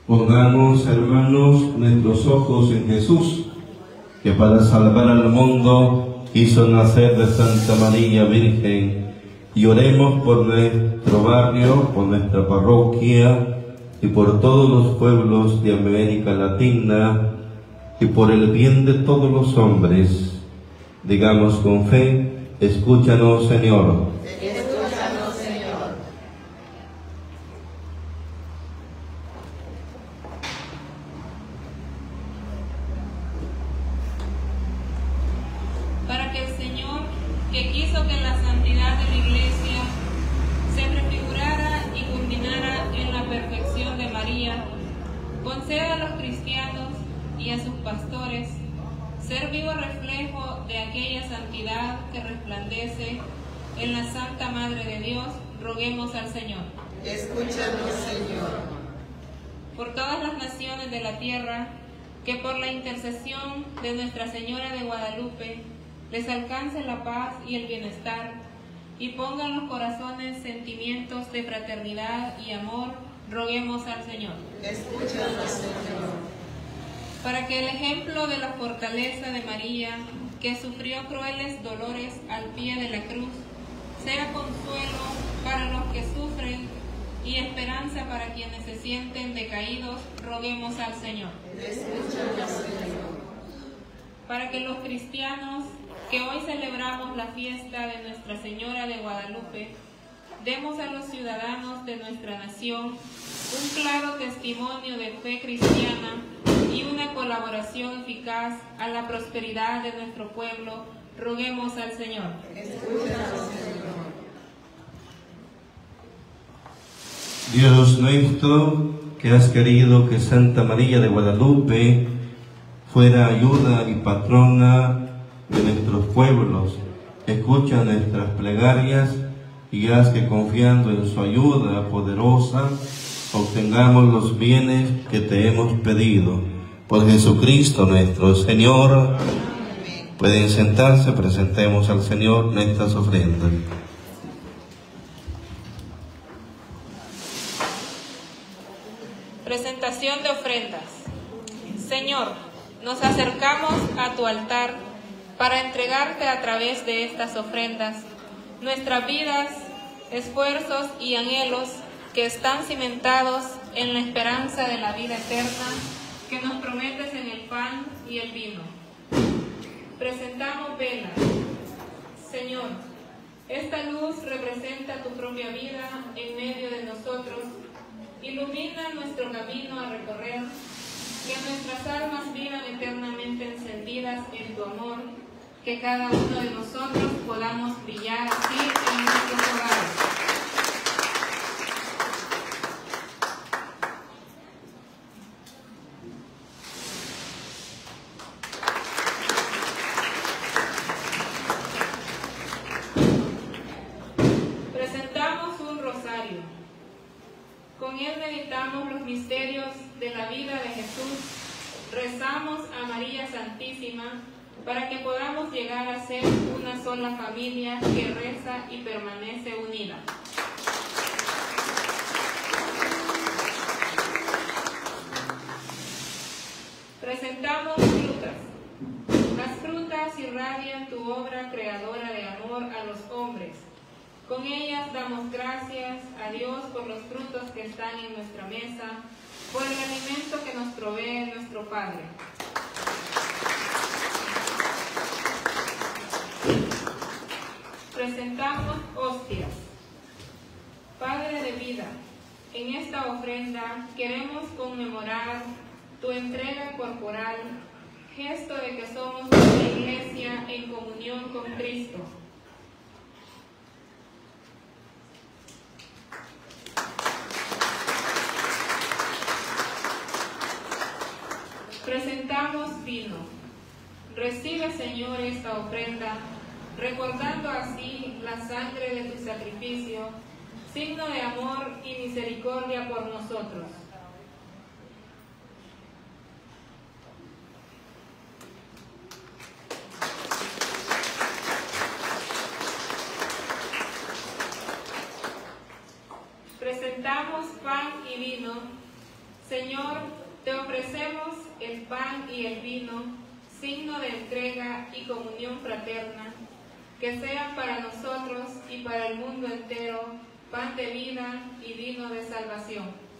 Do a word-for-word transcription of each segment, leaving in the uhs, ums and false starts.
Pongamos, hermanos, nuestros ojos en Jesús, que para salvar al mundo hizo nacer de Santa María Virgen, y oremos por nuestro barrio, por nuestra parroquia y por todos los pueblos de América Latina y por el bien de todos los hombres. Digamos con fe: escúchanos, Señor. Escúchanos, Señor. Para que el Señor, que quiso que la santidad de la Iglesia se prefigurara y culminara en la perfección de María, conceda a los cristianos y a sus pastores ser vivo reflejo de aquella santidad que resplandece en la Santa Madre de Dios. Roguemos al Señor. Escúchanos, Señor. Por todas las naciones de la tierra, que por la intercesión de Nuestra Señora de Guadalupe les alcance la paz y el bienestar, y ponga en los corazones sentimientos de fraternidad y amor. Roguemos al Señor. Escúchanos, Señor. Para que el ejemplo de la fortaleza de María, que sufrió crueles dolores al pie de la cruz, sea consuelo para los que sufren y esperanza para quienes se sienten decaídos, roguemos al Señor. Escúchanos, Señor. Para que los cristianos que hoy celebramos la fiesta de Nuestra Señora de Guadalupe, demos a los ciudadanos de nuestra nación un claro testimonio de fe cristiana y una colaboración eficaz a la prosperidad de nuestro pueblo, roguemos al Señor. Escúchanos, Señor. Dios nuestro, que has querido que Santa María de Guadalupe fuera ayuda y patrona de nuestros pueblos, escucha nuestras plegarias y haz que, confiando en su ayuda poderosa, obtengamos los bienes que te hemos pedido. Por Jesucristo nuestro Señor. Amén. Pueden sentarse, presentemos al Señor nuestras ofrendas. Presentación de ofrendas. Señor, nos acercamos a tu altar para entregarte a través de estas ofrendas nuestras vidas, esfuerzos y anhelos que están cimentados en la esperanza de la vida eterna que nos prometes en el pan y el vino. Presentamos velas. Señor, esta luz representa tu propia vida en medio de nosotros. Ilumina nuestro camino a recorrer, que nuestras almas vivan eternamente encendidas en tu amor, que cada uno de nosotros podamos brillar así en nuestros hogares. Presentamos un rosario. Con él meditamos los misterios de la vida de Jesús. Rezamos a María Santísima para que podamos llegar a ser una sola familia que reza y permanece unida. Presentamos frutas. Las frutas irradian tu obra creadora de amor a los hombres. Con ellas damos gracias a Dios por los frutos que están en nuestra mesa, por el alimento que nos provee nuestro Padre. Presentamos hostias. Padre de vida, en esta ofrenda queremos conmemorar tu entrega corporal, gesto de que somos una iglesia en comunión con Cristo. Presentamos vino. Recibe, Señor, esta ofrenda, recordando así la sangre de tu sacrificio, signo de amor y misericordia por nosotros. Presentamos pan y vino, Señor, te ofrecemos el pan y el vino, signo de entrega y comunión fraterna, que sean para nosotros y para el mundo entero pan de vida y vino de salvación.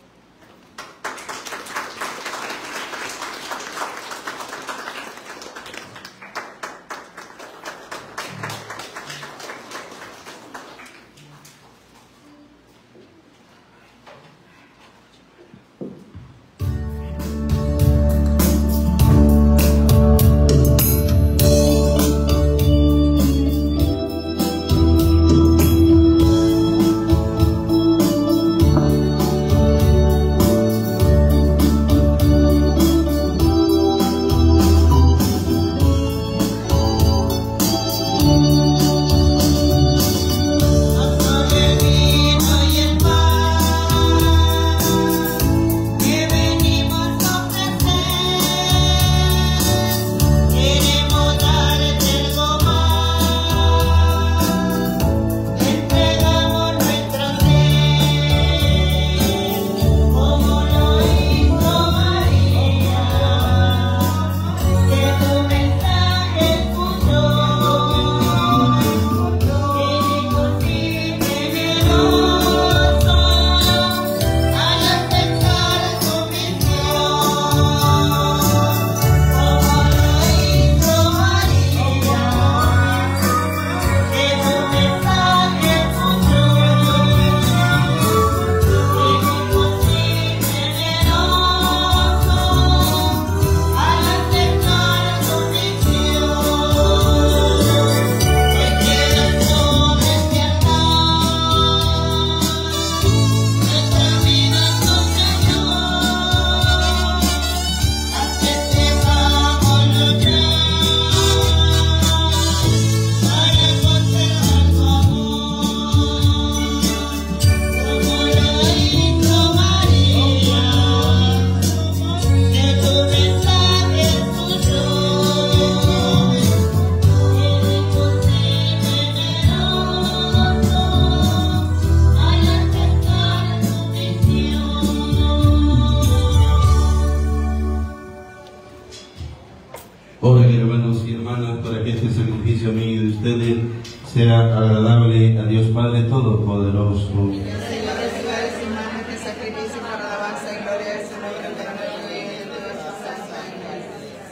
Oren, hermanos y hermanas, para que este sacrificio mío de ustedes sea agradable a Dios Padre Todopoderoso. Señor, reciba de sus manos este sacrificio para alabanza y gloria de su nombre eterno y en toda su santa iglesia.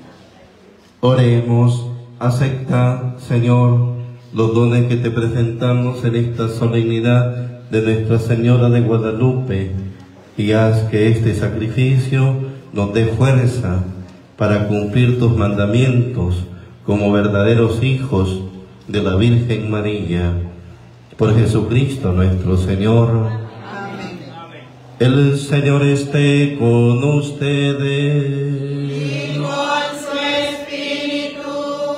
Oremos. Acepta, Señor, los dones que te presentamos en esta solemnidad de Nuestra Señora de Guadalupe, y haz que este sacrificio nos dé fuerza para cumplir tus mandamientos como verdaderos hijos de la Virgen María. Por Jesucristo nuestro Señor. Amén. El Señor esté con ustedes. Y con su espíritu.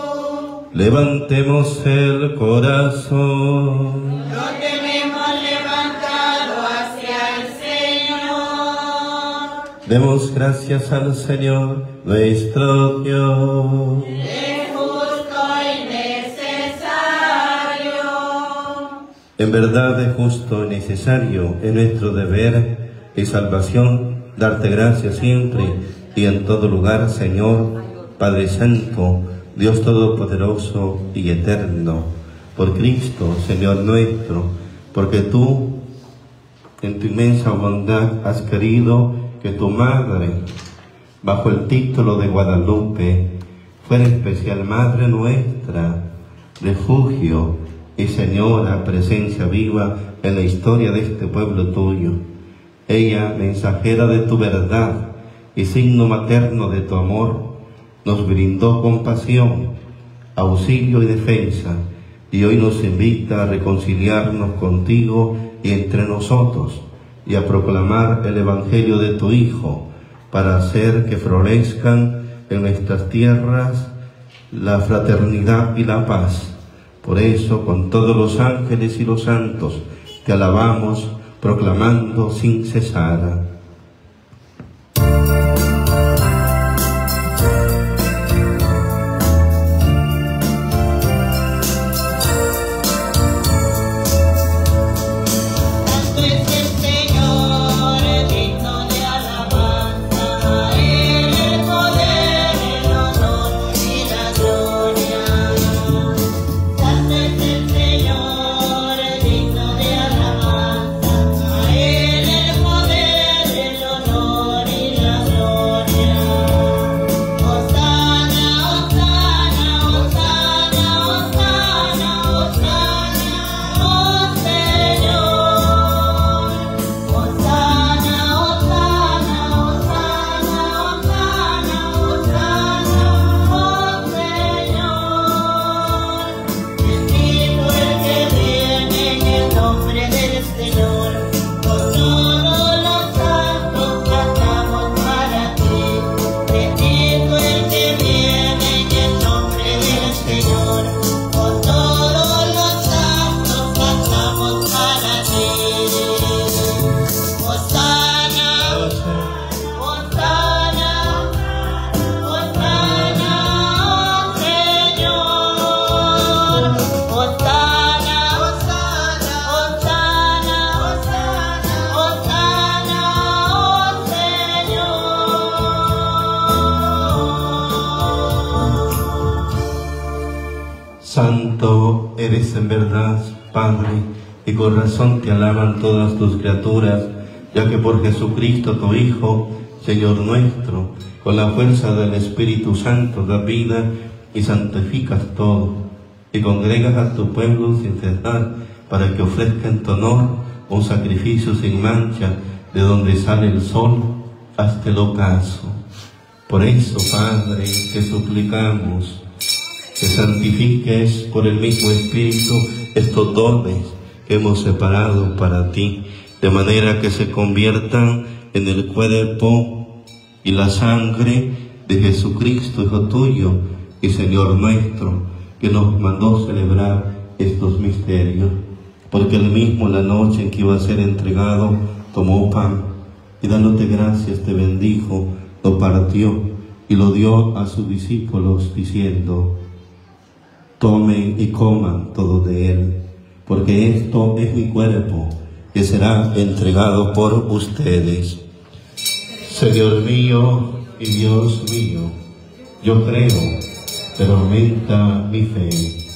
Levantemos el corazón. Lo tenemos levantado hacia el Señor. Demos gracias al Señor nuestro Dios. Es justo y necesario. En verdad es justo y necesario, es nuestro deber y salvación darte gracias siempre y en todo lugar, Señor, Padre Santo, Dios Todopoderoso y Eterno, por Cristo, Señor nuestro, porque tú, en tu inmensa bondad, has querido que tu Madre, bajo el título de Guadalupe, fuera especial Madre nuestra, refugio y Señora, presencia viva en la historia de este pueblo tuyo. Ella, mensajera de tu verdad y signo materno de tu amor, nos brindó compasión, auxilio y defensa, y hoy nos invita a reconciliarnos contigo y entre nosotros, y a proclamar el Evangelio de tu Hijo, para hacer que florezcan en nuestras tierras la fraternidad y la paz. Por eso, con todos los ángeles y los santos, te alabamos, proclamando sin cesar. Santo es el Señor, digno de alabanza. Santo eres en verdad, Padre, y con razón te alaban todas tus criaturas, ya que por Jesucristo tu Hijo, Señor nuestro, con la fuerza del Espíritu Santo da vida y santificas todo, y congregas a tu pueblo sin cesar, para que ofrezca en tu honor un sacrificio sin mancha, de donde sale el sol hasta el ocaso. Por eso, Padre, te suplicamos que santifiques por el mismo Espíritu estos dones que hemos separado para ti, de manera que se conviertan en el cuerpo y la sangre de Jesucristo, Hijo tuyo y Señor nuestro, que nos mandó celebrar estos misterios. Porque él mismo, la noche en que iba a ser entregado, tomó pan y dándote gracias te bendijo, lo partió y lo dio a sus discípulos diciendo: tomen y coman todos de él, porque esto es mi cuerpo, que será entregado por ustedes. Señor mío y Dios mío, yo creo, pero aumenta mi fe.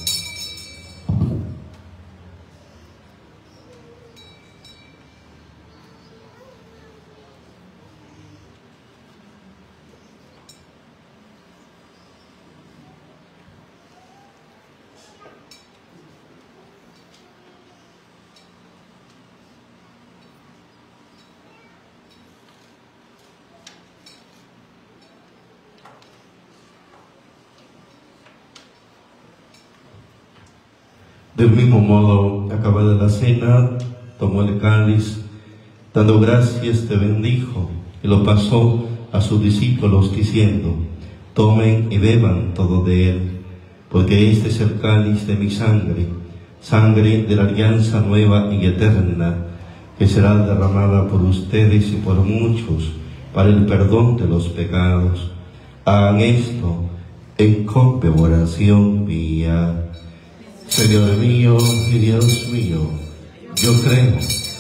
Del mismo modo, acabada la cena, tomó el cáliz, dando gracias te bendijo, y lo pasó a sus discípulos diciendo: tomen y beban todo de él, porque este es el cáliz de mi sangre, sangre de la alianza nueva y eterna, que será derramada por ustedes y por muchos para el perdón de los pecados. Hagan esto en conmemoración mía. Señor mío y Dios mío, yo creo.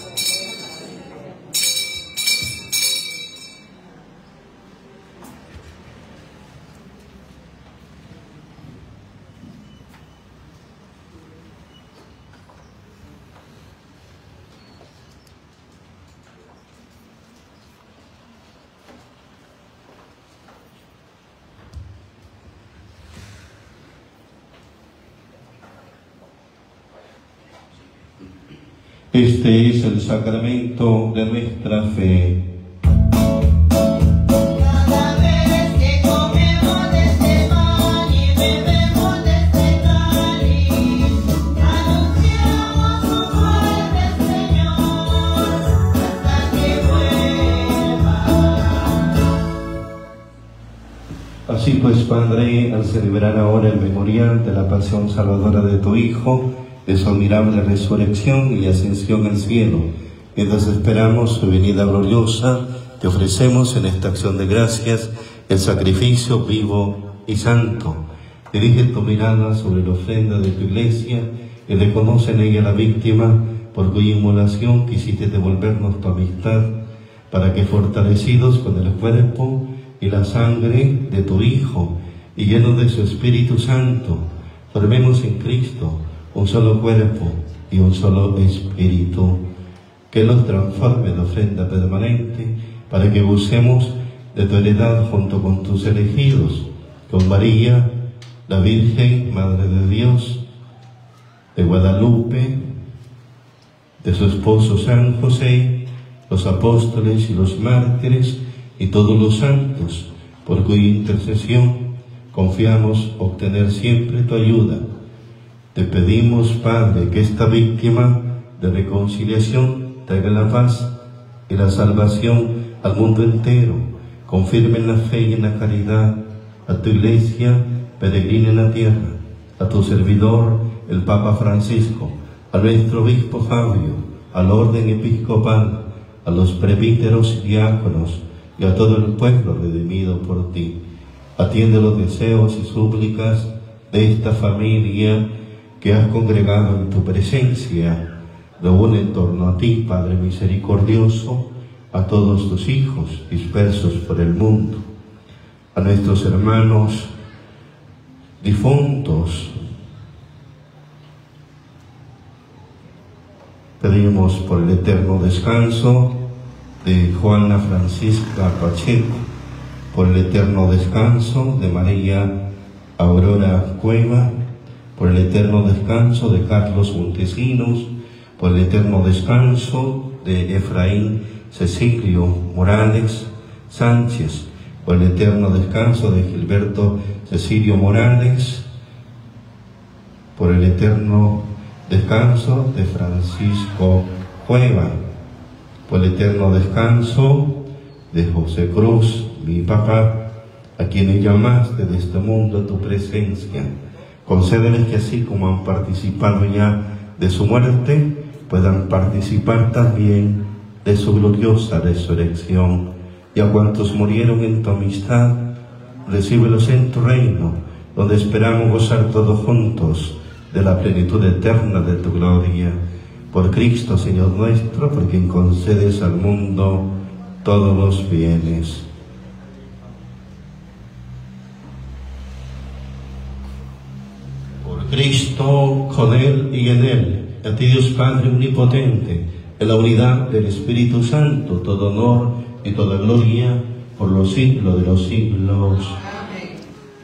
Este es el sacramento de nuestra fe. Cada vez que comemos de este pan y bebemos de este cáliz, anunciamos su muerte, Señor, hasta que vuelva. Así pues, Padre, al celebrar ahora el memorial de la pasión salvadora de tu Hijo, de su admirable resurrección y ascensión al cielo, mientras esperamos su venida gloriosa, te ofrecemos en esta acción de gracias el sacrificio vivo y santo. Dirige tu mirada sobre la ofrenda de tu iglesia y reconoce en ella la víctima por cuya inmolación quisiste devolvernos tu amistad, para que fortalecidos con el cuerpo y la sangre de tu Hijo y llenos de su Espíritu Santo, formemos en Cristo un solo cuerpo y un solo espíritu, que nos transforme en ofrenda permanente, para que gocemos de tu heredad junto con tus elegidos, con María, la Virgen, Madre de Dios, de Guadalupe, de su esposo San José, los apóstoles y los mártires, y todos los santos, por cuya intercesión confiamos obtener siempre tu ayuda. Te pedimos, Padre, que esta víctima de reconciliación traiga la paz y la salvación al mundo entero. Confirme en la fe y en la caridad a tu iglesia peregrina en la tierra, a tu servidor, el Papa Francisco, a nuestro obispo Fabio, al orden episcopal, a los presbíteros y diáconos y a todo el pueblo redimido por ti. Atiende los deseos y súplicas de esta familia que has congregado en tu presencia. Reúne en torno a ti, Padre misericordioso, a todos tus hijos dispersos por el mundo, a nuestros hermanos difuntos Pedimos por el eterno descanso de Juana Francisca Pacheco, por el eterno descanso de María Aurora Cueva, por el eterno descanso de Carlos Montesinos, por el eterno descanso de Efraín Cecilio Morales Sánchez, por el eterno descanso de Gilberto Cecilio Morales, por el eterno descanso de Francisco Cueva, por el eterno descanso de José Cruz, mi papá, a quienes llamaste de este mundo a tu presencia. Concédeles que así como han participado ya de su muerte, puedan participar también de su gloriosa resurrección. Y a cuantos murieron en tu amistad, recíbelos en tu reino, donde esperamos gozar todos juntos de la plenitud eterna de tu gloria. Por Cristo, Señor nuestro, por quien concedes al mundo todos los bienes. Por Cristo, con Él y en Él, a ti Dios Padre omnipotente, en la unidad del Espíritu Santo, todo honor y toda gloria por los siglos de los siglos. Amén.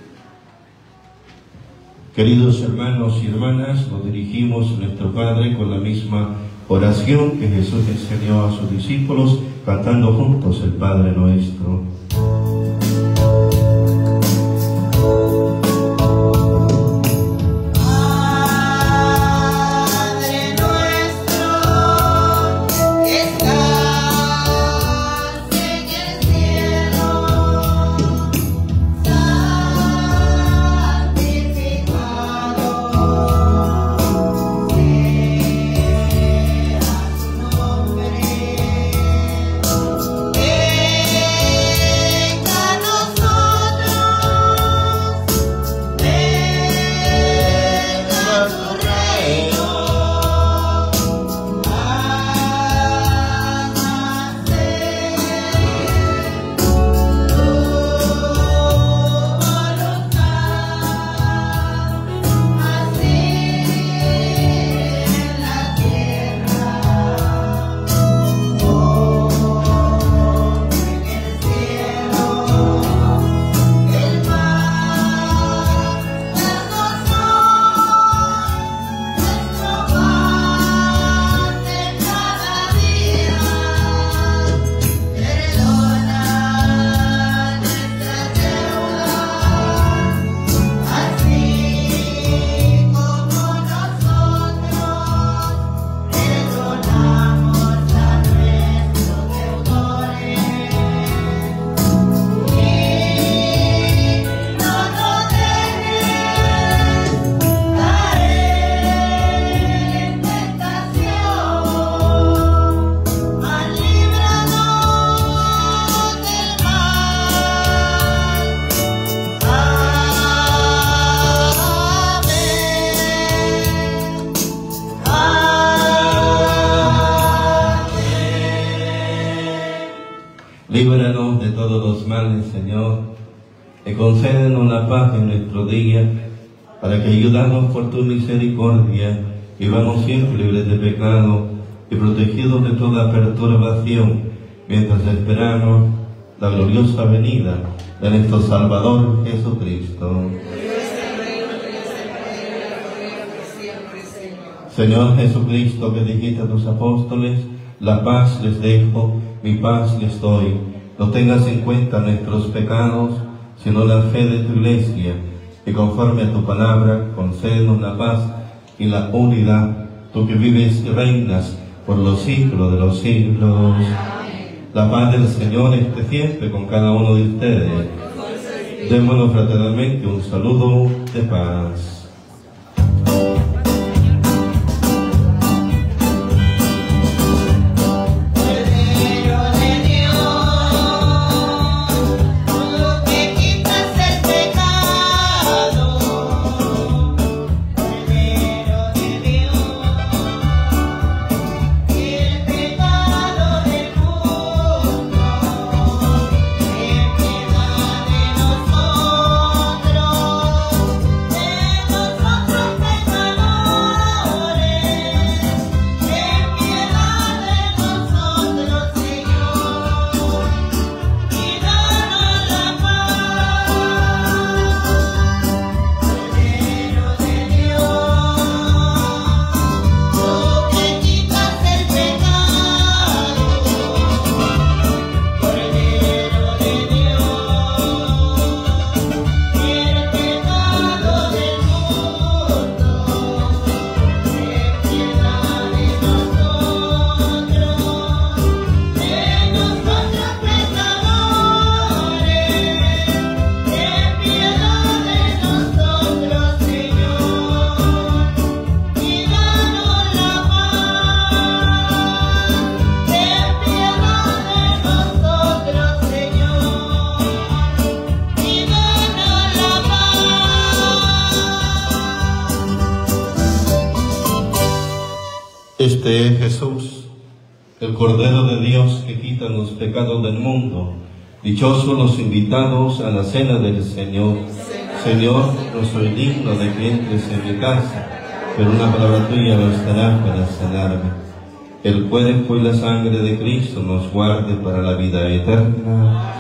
Queridos hermanos y hermanas, nos dirigimos a nuestro Padre con la misma oración que Jesús enseñó a sus discípulos, cantando juntos el Padre Nuestro. Líbranos de todos los males, Señor, y concédenos la paz en nuestro día, para que, ayudados por tu misericordia, vivamos siempre libres de pecado y protegidos de toda perturbación, mientras esperamos la gloriosa venida de nuestro Salvador Jesucristo. Señor Jesucristo, que dijiste a tus apóstoles, la paz les dejo, mi paz les doy. No tengas en cuenta nuestros pecados, sino la fe de tu Iglesia, y conforme a tu palabra, concédenos la paz y la unidad, tú que vives y reinas por los siglos de los siglos. La paz del Señor esté siempre con cada uno de ustedes. Démonos fraternalmente un saludo de paz. Nosotros Este es Jesús, el Cordero de Dios que quita los pecados del mundo. Dichosos los invitados a la cena del Señor. Señor, no soy digno de que entres en mi casa, pero una palabra tuya bastará para sanarme. El cuerpo y la sangre de Cristo nos guarde para la vida eterna.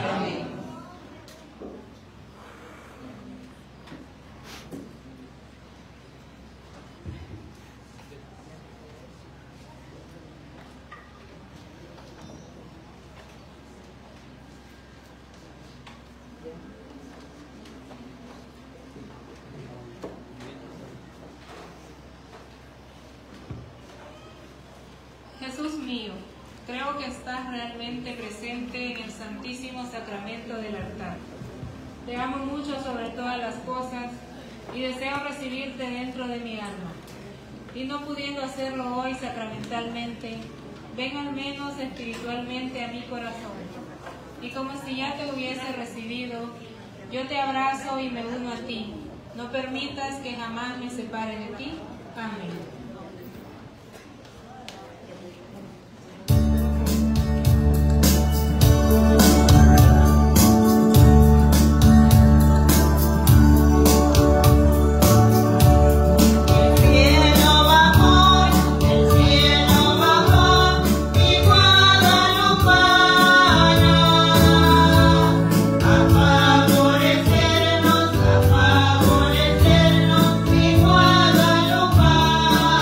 Jesús mío, creo que estás realmente presente en el Santísimo Sacramento del altar. Te amo mucho sobre todas las cosas y deseo recibirte dentro de mi alma. Y no pudiendo hacerlo hoy sacramentalmente, ven al menos espiritualmente a mi corazón. Y como si ya te hubiese recibido, yo te abrazo y me uno a ti. No permitas que jamás me separe de ti. Amén. Favorecernos, mi Guadalupana.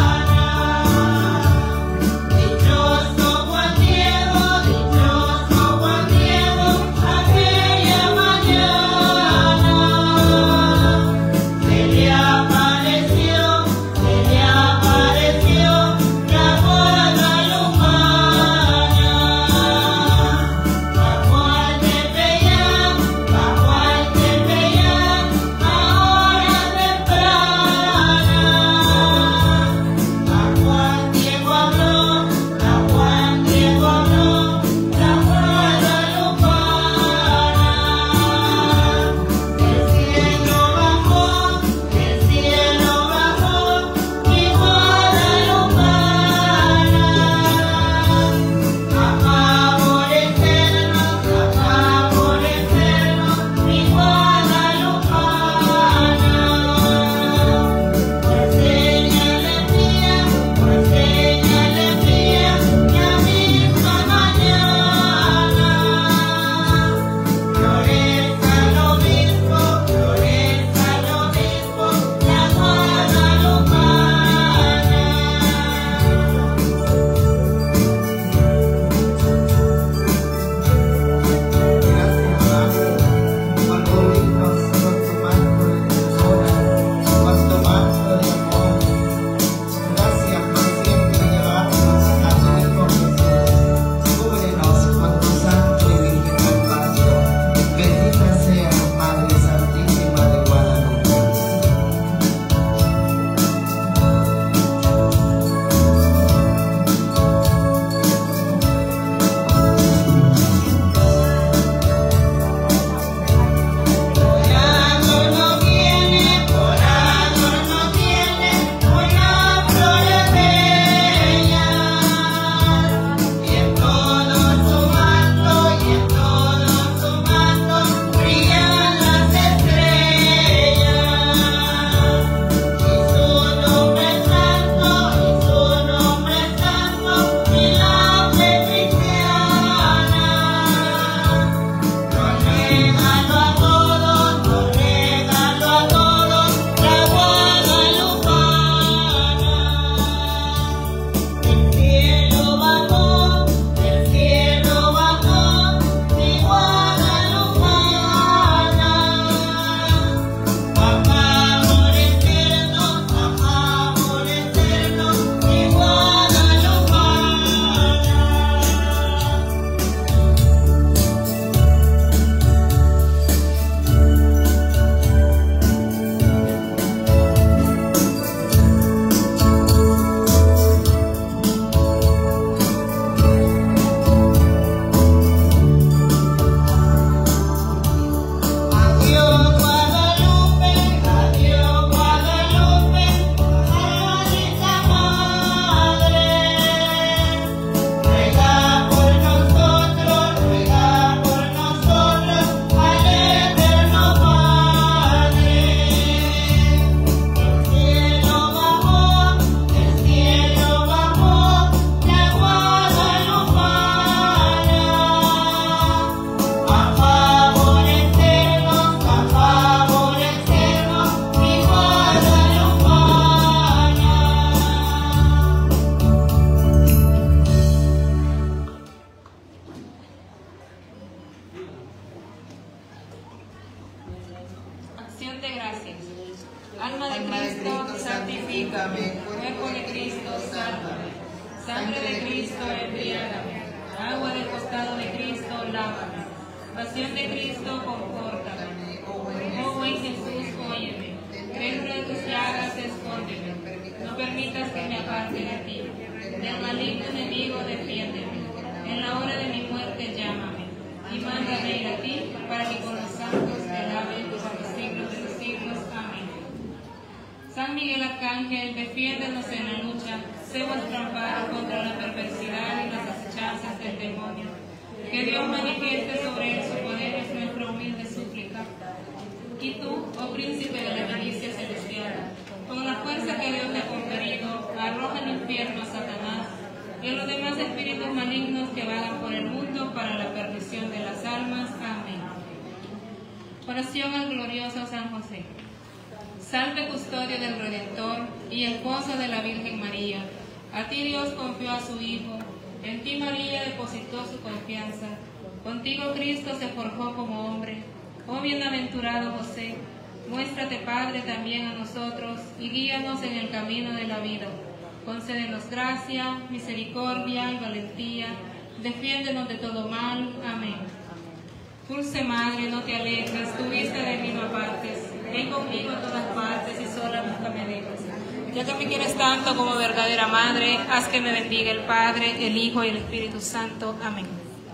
Acción de gracias. Alma de Cristo, santifícame. Cuerpo de Cristo, sálvame. Sangre de Cristo, embriágame. Agua del costado de Cristo, lávame. Pasión de Cristo, confórtame. Oh buen Jesús, óyeme. Dentro de tus llagas, escóndeme. No permitas que me aparte de ti. Del maligno enemigo, defiéndeme. En la hora de mi muerte, llámame. Y mándame ir a ti, para que con los santos te alaben por los siglos de los siglos. Amén. San Miguel Arcángel, defiéndenos en la lucha. Sé vuestro amparo contra la perversidad y las acechanzas del demonio. Que Dios manifieste sobre él su poder, es nuestra humilde súplica. Y tú, oh príncipe de la milicia celestial, con la fuerza que Dios te ha conferido, arroja al infierno a Satanás y a los demás espíritus malignos que vagan por el mundo para la perdición de las almas. Amén. Oración al glorioso San José. Salve, custodio del Redentor y esposo de la Virgen María. A ti Dios confió a su Hijo, en ti María depositó su confianza. Contigo Cristo se forjó como hombre. Oh bienaventurado José, muéstrate Padre también a nosotros y guíanos en el camino de la vida. Concédenos gracia, misericordia y valentía. Defiéndenos de todo mal. Amén. Dulce Madre, no te alejes, tu vista de mí no apartes. Ven conmigo a todas partes y sola nunca me dejes. Ya que me quieres tanto como verdadera Madre, haz que me bendiga el Padre, el Hijo y el Espíritu Santo. Amén.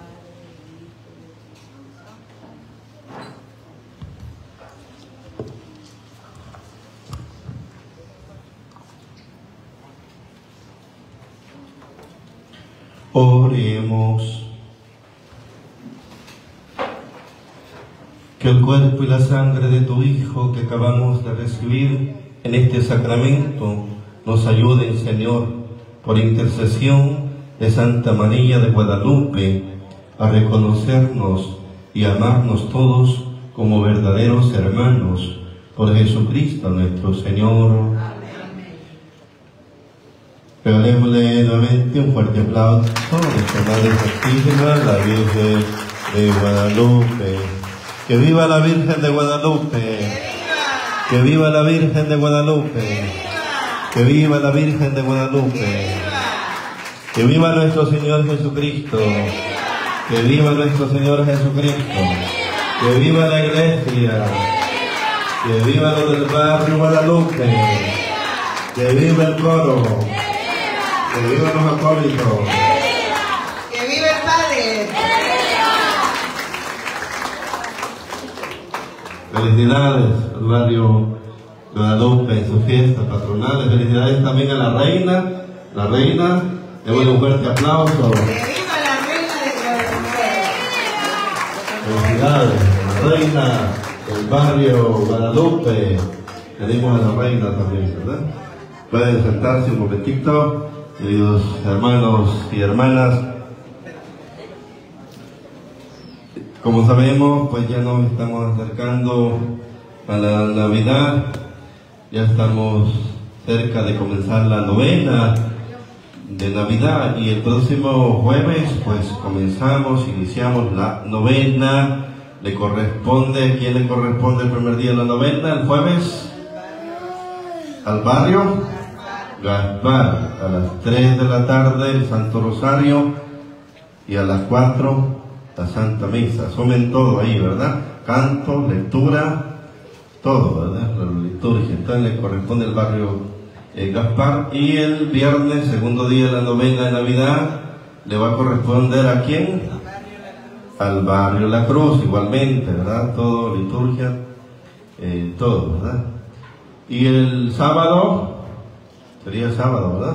Oremos. Que el cuerpo y la sangre de tu Hijo que acabamos de recibir en este sacramento nos ayuden, Señor, por intercesión de Santa María de Guadalupe, a reconocernos y amarnos todos como verdaderos hermanos, por Jesucristo nuestro Señor. Regalémosle nuevamente un fuerte aplauso a nuestra Madre Santísima, la Virgen de Guadalupe. ¡Que viva la Virgen de Guadalupe! ¡Que viva la Virgen de Guadalupe! ¡Que viva la Virgen de Guadalupe! ¡Que viva nuestro Señor Jesucristo! ¡Que viva nuestro Señor Jesucristo! ¡Que viva la Iglesia! ¡Que viva los del barrio Guadalupe! ¡Que viva el coro! ¡Que viva los acólitos! ¡Que viva el Padre! Felicidades al barrio Guadalupe en sus fiestas patronales. Felicidades también a la reina. La reina, démosle un fuerte aplauso. ¡Que viva la reina de Guadalupe! Felicidades a la reina del barrio Guadalupe. Pedimos a la reina también, ¿verdad? Pueden sentarse un momentito, queridos hermanos y hermanas. Como sabemos, pues ya nos estamos acercando a la Navidad, ya estamos cerca de comenzar la novena de Navidad y el próximo jueves pues comenzamos, iniciamos la novena. Le corresponde, ¿a quién le corresponde el primer día de la novena? El jueves, al barrio Gaspar, a las tres de la tarde el Santo Rosario y a las cuatro la Santa Misa. Asumen todo ahí, ¿verdad? Canto, lectura, todo, ¿verdad? La liturgia. Entonces le corresponde el barrio eh, Gaspar. Y el viernes, segundo día de la novena de Navidad, le va a corresponder ¿a quién? Al barrio La Cruz, igualmente, ¿verdad? Todo, liturgia, eh, todo, ¿verdad? Y el sábado, sería el sábado, ¿verdad?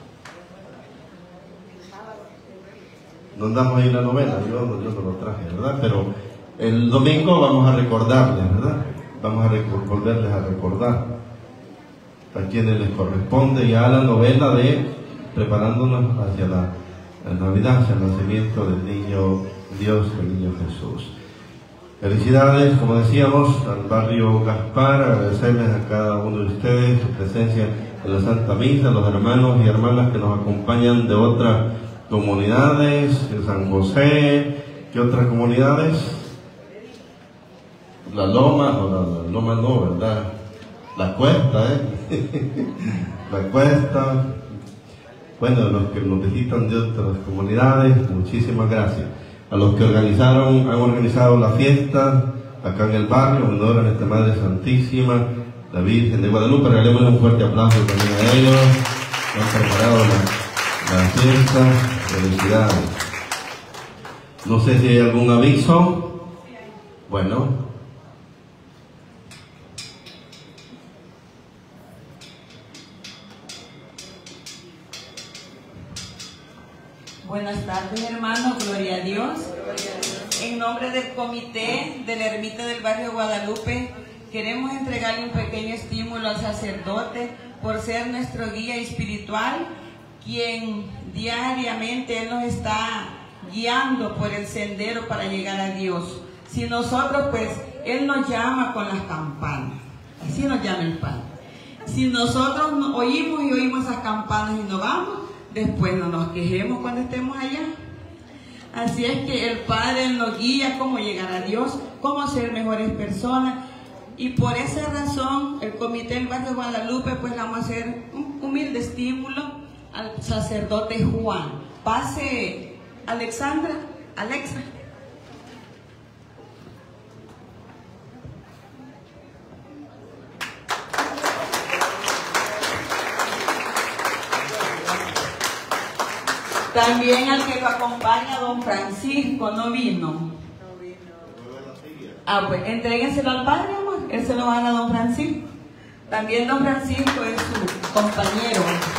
No andamos ahí en la novena, yo, yo no lo traje, ¿verdad? Pero el domingo vamos a recordarles, ¿verdad? Vamos a volverles a recordar a quienes les corresponde ya la novena de preparándonos hacia la, la Navidad, hacia el nacimiento del niño Dios, el niño Jesús. Felicidades, como decíamos, al barrio Gaspar, agradecerles a cada uno de ustedes su presencia en la Santa Misa, a los hermanos y hermanas que nos acompañan de otras comunidades, de San José, ¿qué otras comunidades? la loma, o la, la loma no, ¿verdad? La cuesta, ¿eh? La cuesta. Bueno, los que nos visitan de otras comunidades, muchísimas gracias. A los que organizaron, han organizado la fiesta acá en el barrio, en honor a nuestra Madre Santísima, la Virgen de Guadalupe. Regalémosle un fuerte aplauso también a ellos. Han preparado la, la fiesta. Felicidades. No sé si hay algún aviso. Bueno. Buenas tardes, hermanos, gloria a Dios. En nombre del comité de la Ermita del Barrio Guadalupe, queremos entregarle un pequeño estímulo al sacerdote por ser nuestro guía espiritual, quien diariamente Él nos está guiando por el sendero para llegar a Dios. Si nosotros, pues, Él nos llama con las campanas, así nos llama el Padre. Si nosotros oímos y oímos esas campanas y nos vamos, después no nos quejemos cuando estemos allá. Así es que el Padre nos guía cómo llegar a Dios, cómo ser mejores personas. Y por esa razón, el Comité del Barrio Guadalupe, pues le vamos a hacer un humilde estímulo al sacerdote Juan. Pase, Alexandra, Alexa. También al que lo acompaña, don Francisco, no vino. No vino. Ah, pues entréguenselo al Padre, amor. Él se lo va a dar a don Francisco. También don Francisco es su compañero.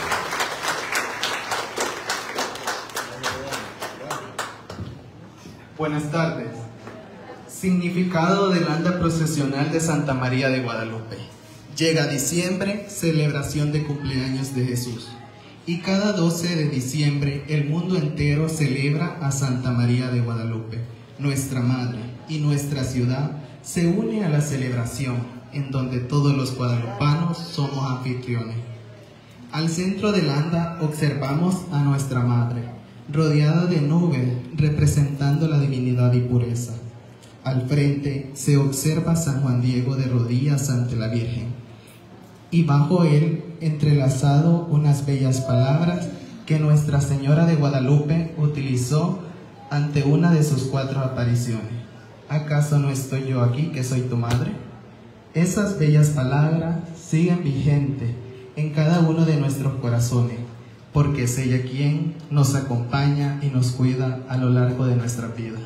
Buenas tardes. Significado del anda procesional de Santa María de Guadalupe. Llega diciembre, celebración de cumpleaños de Jesús. Y cada doce de diciembre el mundo entero celebra a Santa María de Guadalupe, nuestra Madre, y nuestra ciudad se une a la celebración, en donde todos los guadalupanos somos anfitriones. Al centro del anda observamos a nuestra Madre, rodeada de nubes representando la divinidad y pureza. Al frente se observa a San Juan Diego de rodillas ante la Virgen, y bajo él entrelazado unas bellas palabras que Nuestra Señora de Guadalupe utilizó ante una de sus cuatro apariciones. ¿Acaso no estoy yo aquí, que soy tu madre? Esas bellas palabras siguen vigentes en cada uno de nuestros corazones, porque es ella quien nos acompaña y nos cuida a lo largo de nuestra vida.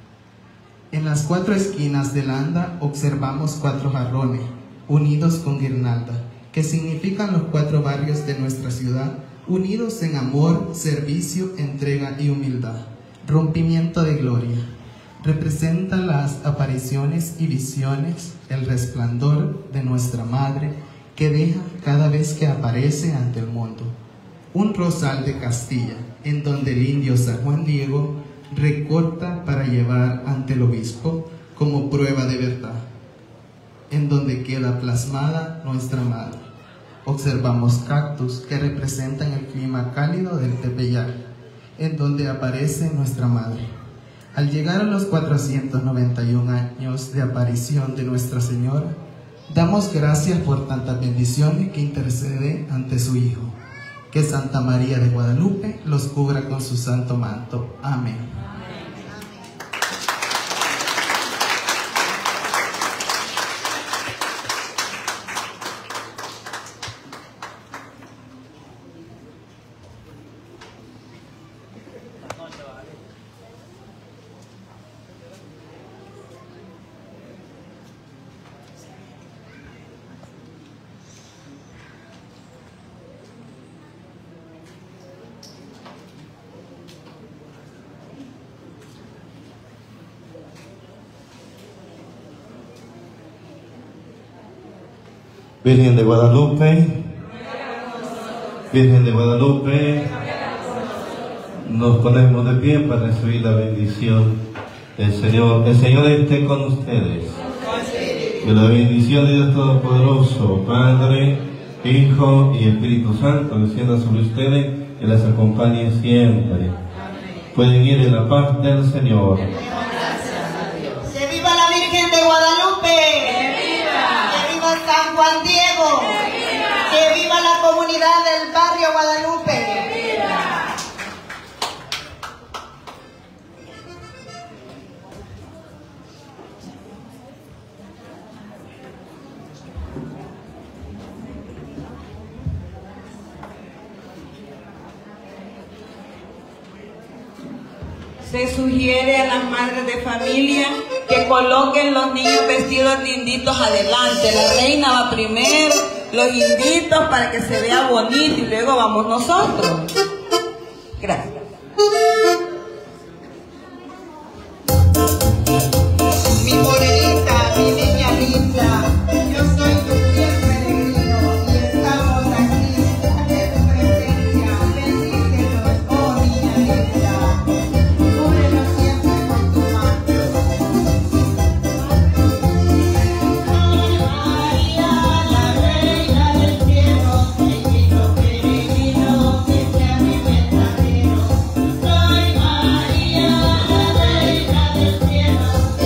En las cuatro esquinas del anda observamos cuatro jarrones unidos con guirnalda, que significan los cuatro barrios de nuestra ciudad, unidos en amor, servicio, entrega y humildad. Rompimiento de gloria. Representa las apariciones y visiones, el resplandor de nuestra Madre, que deja cada vez que aparece ante el mundo. Un rosal de Castilla, en donde el indio San Juan Diego recorta para llevar ante el obispo como prueba de verdad, en donde queda plasmada nuestra Madre. Observamos cactus que representan el clima cálido del Tepeyac, en donde aparece nuestra Madre. Al llegar a los cuatrocientos noventa y un años de aparición de Nuestra Señora, damos gracias por tantas bendiciones que intercede ante su Hijo. Que Santa María de Guadalupe los cubra con su santo manto. Amén. Virgen de Guadalupe, Virgen de Guadalupe, nos ponemos de pie para recibir la bendición del Señor. El Señor esté con ustedes. Que la bendición de Dios Todopoderoso, Padre, Hijo y Espíritu Santo, descienda sobre ustedes y las acompañe siempre. Pueden ir en la paz del Señor. ¡Que viva la Virgen de Guadalupe! Juan Diego. Que viva la comunidad del barrio Guadalupe. Se sugiere a las madres de familia que coloquen los niños vestidos linditos adelante. La reina va primero, los inditos para que se vea bonito y luego vamos nosotros. Gracias. Mi morenita, mi niña linda, yo soy tu fiel peregrino y estamos aquí ante tu presencia. Bendícenos, oh niña linda, cúbrenos siempre con tu manto. Soy María, la reina del cielo, bendito peregrino que sea mi mensajero. Soy María, la reina del cielo.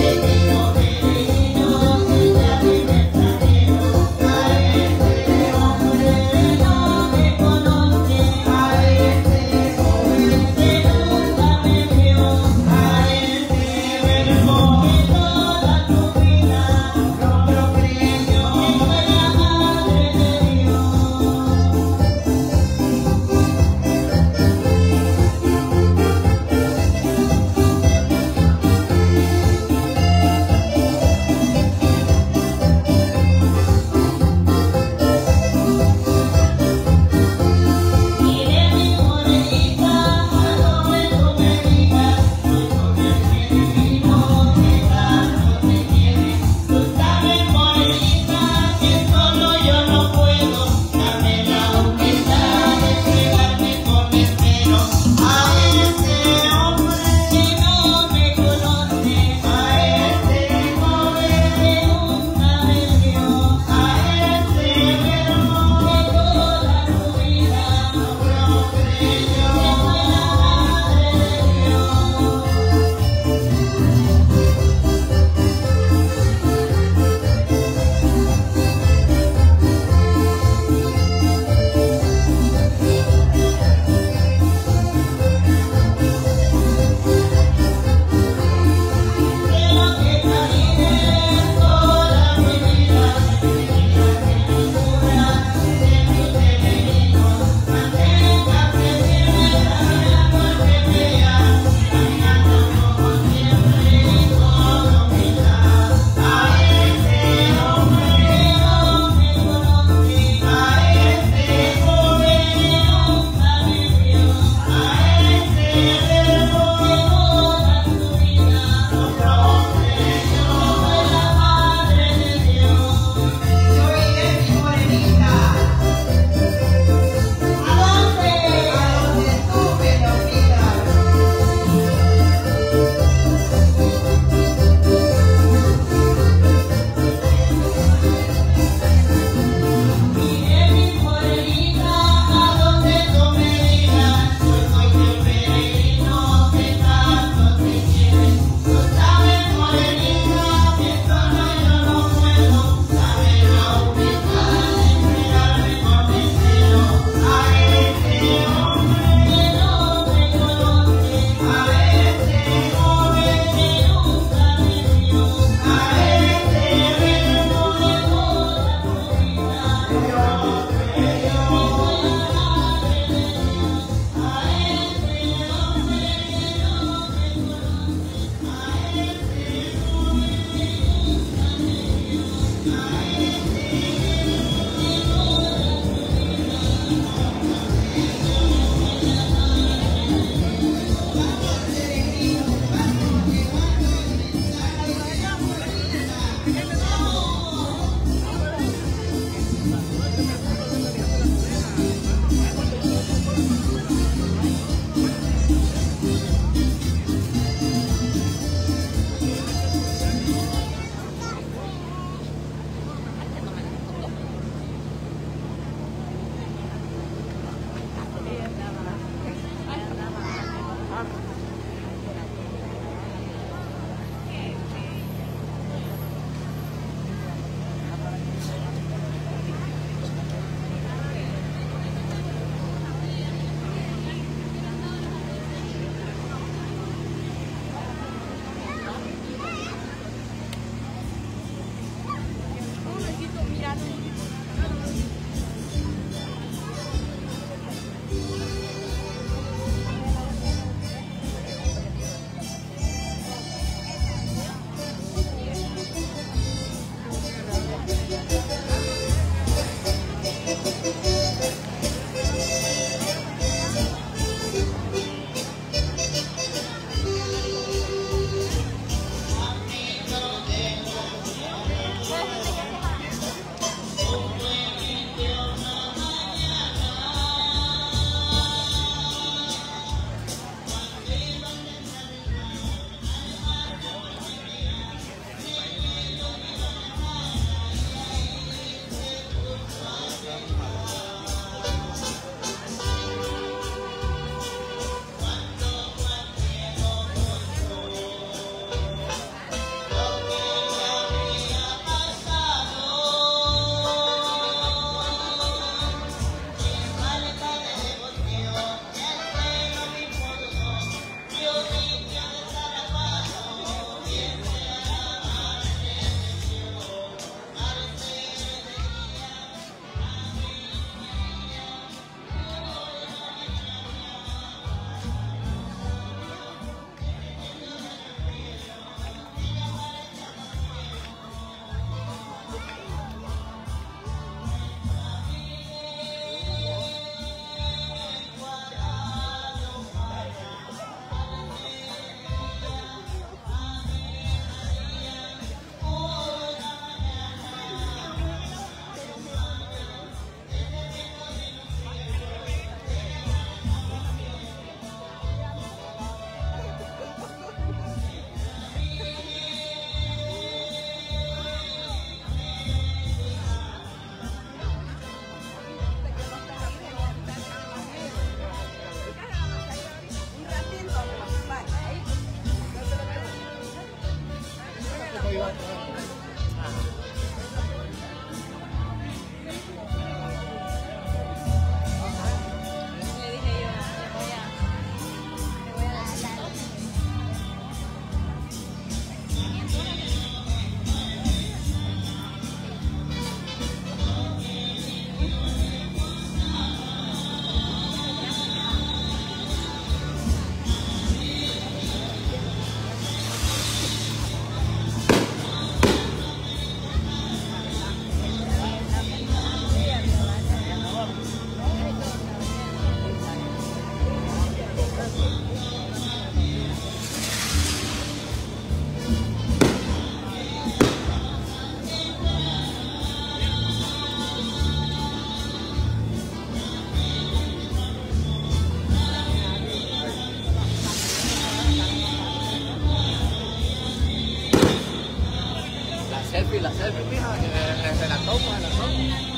selfie, la selfie, mija, que se la tomo, se la tomo.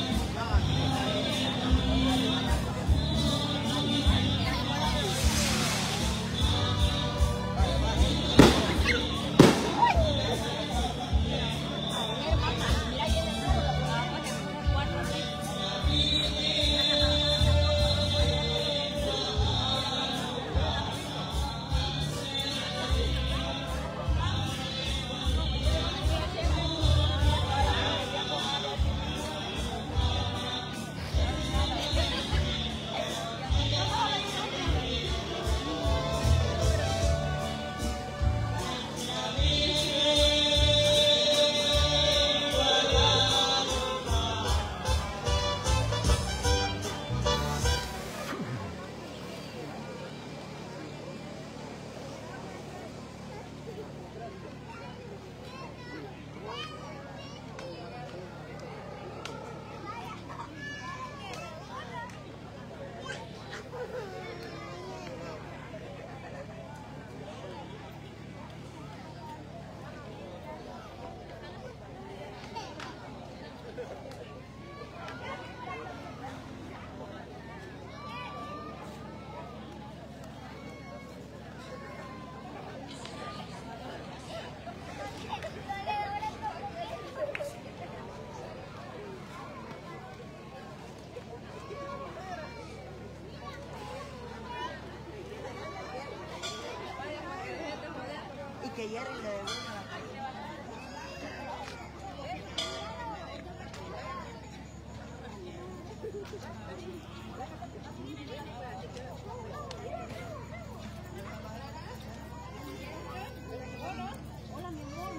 Que ya le devuelven a la calle. Hola, mi amor.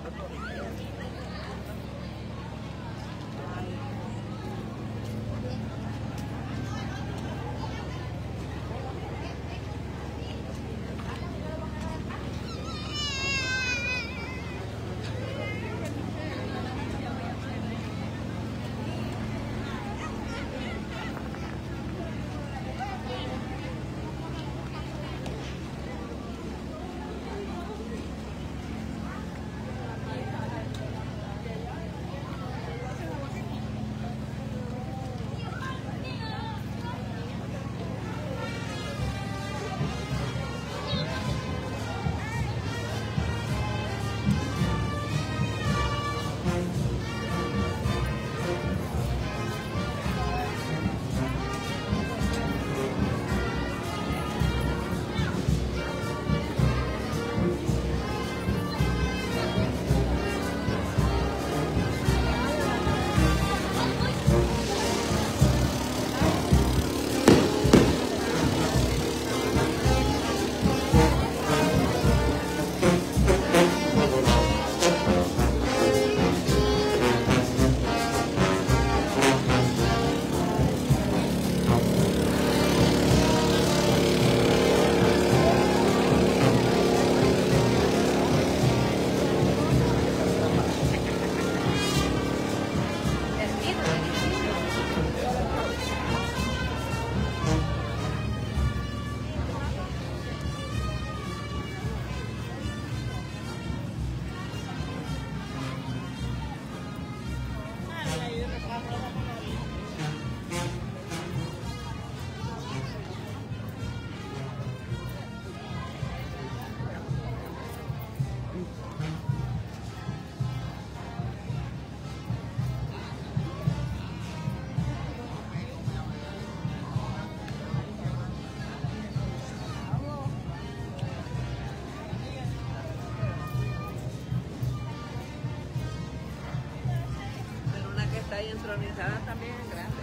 Está ahí entronizada también en grande.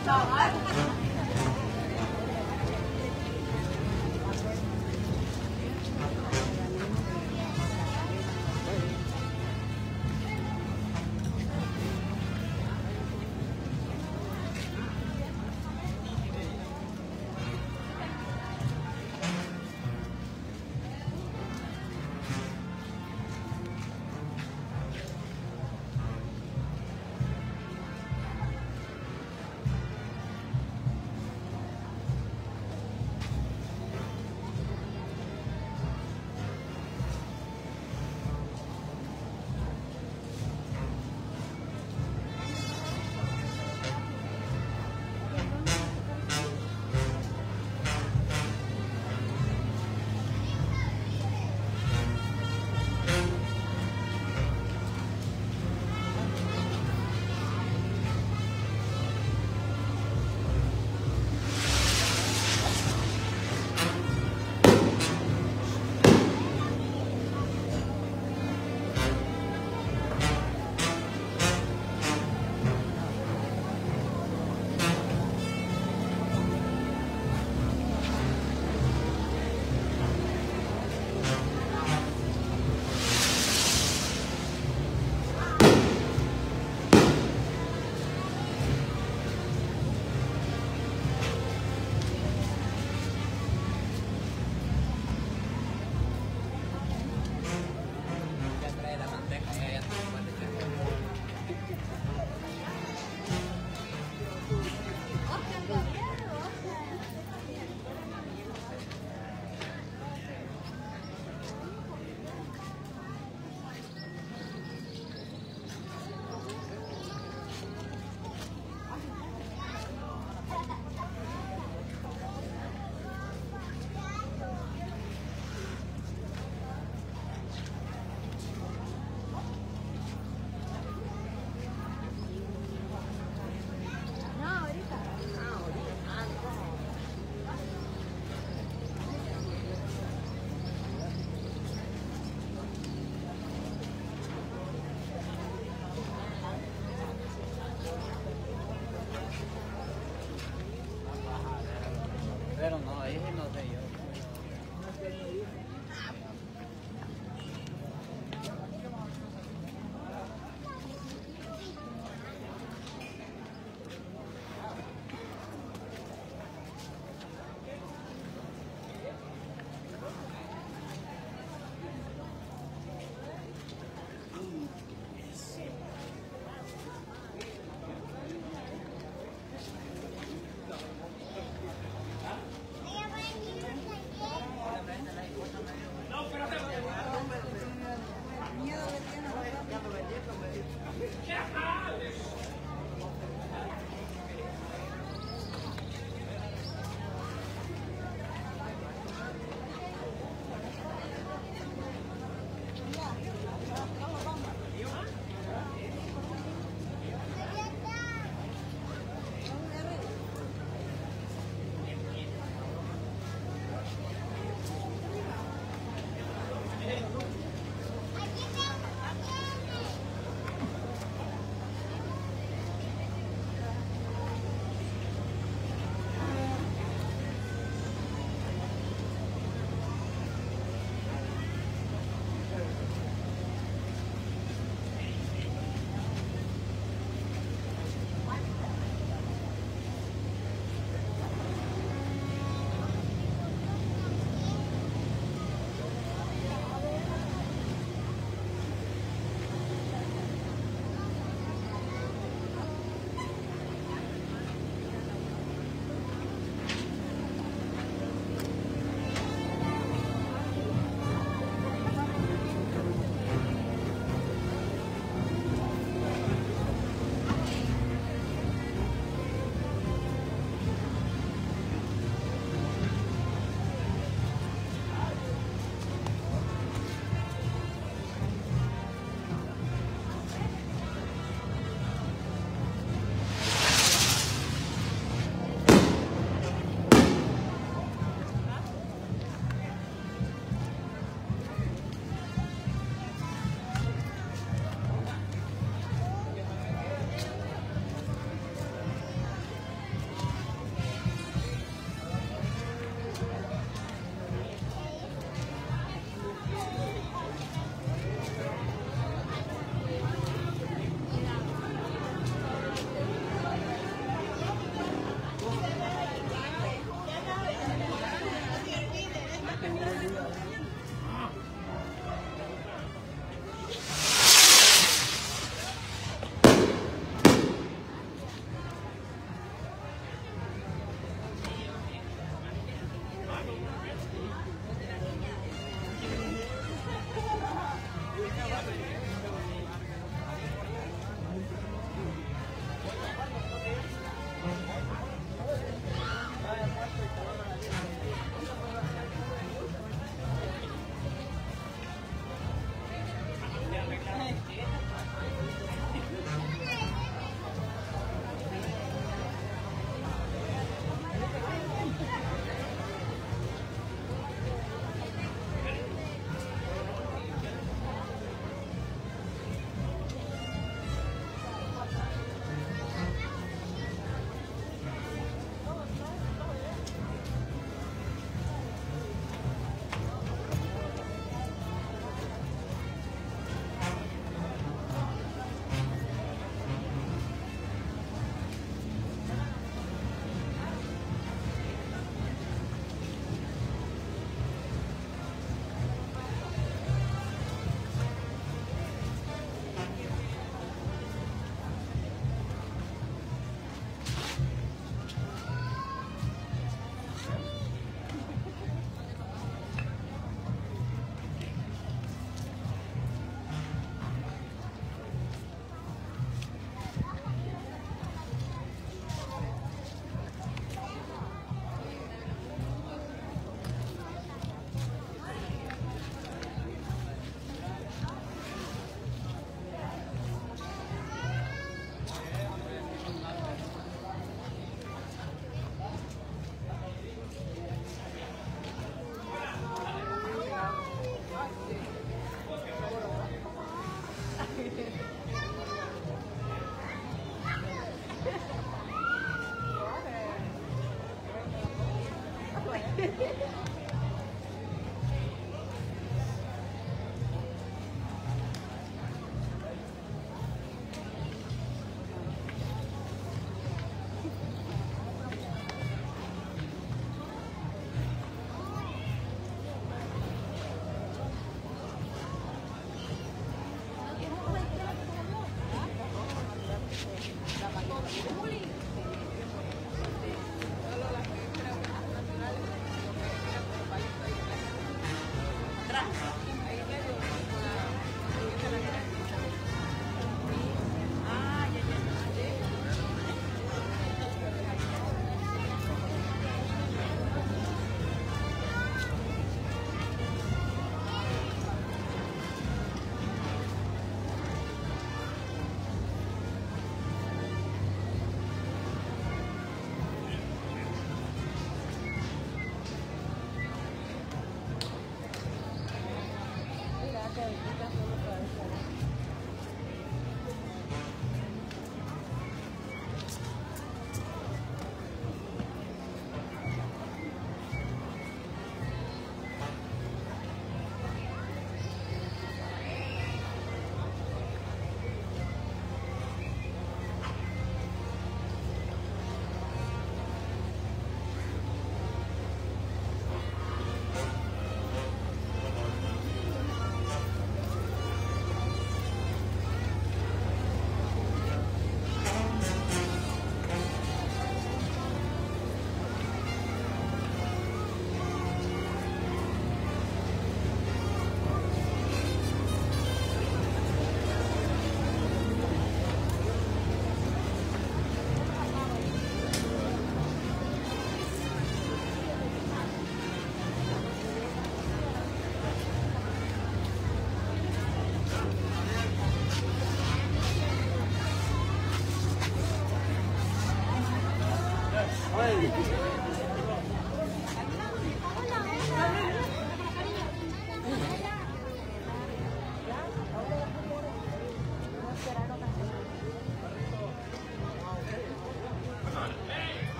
Pero no, ahí no sé yo.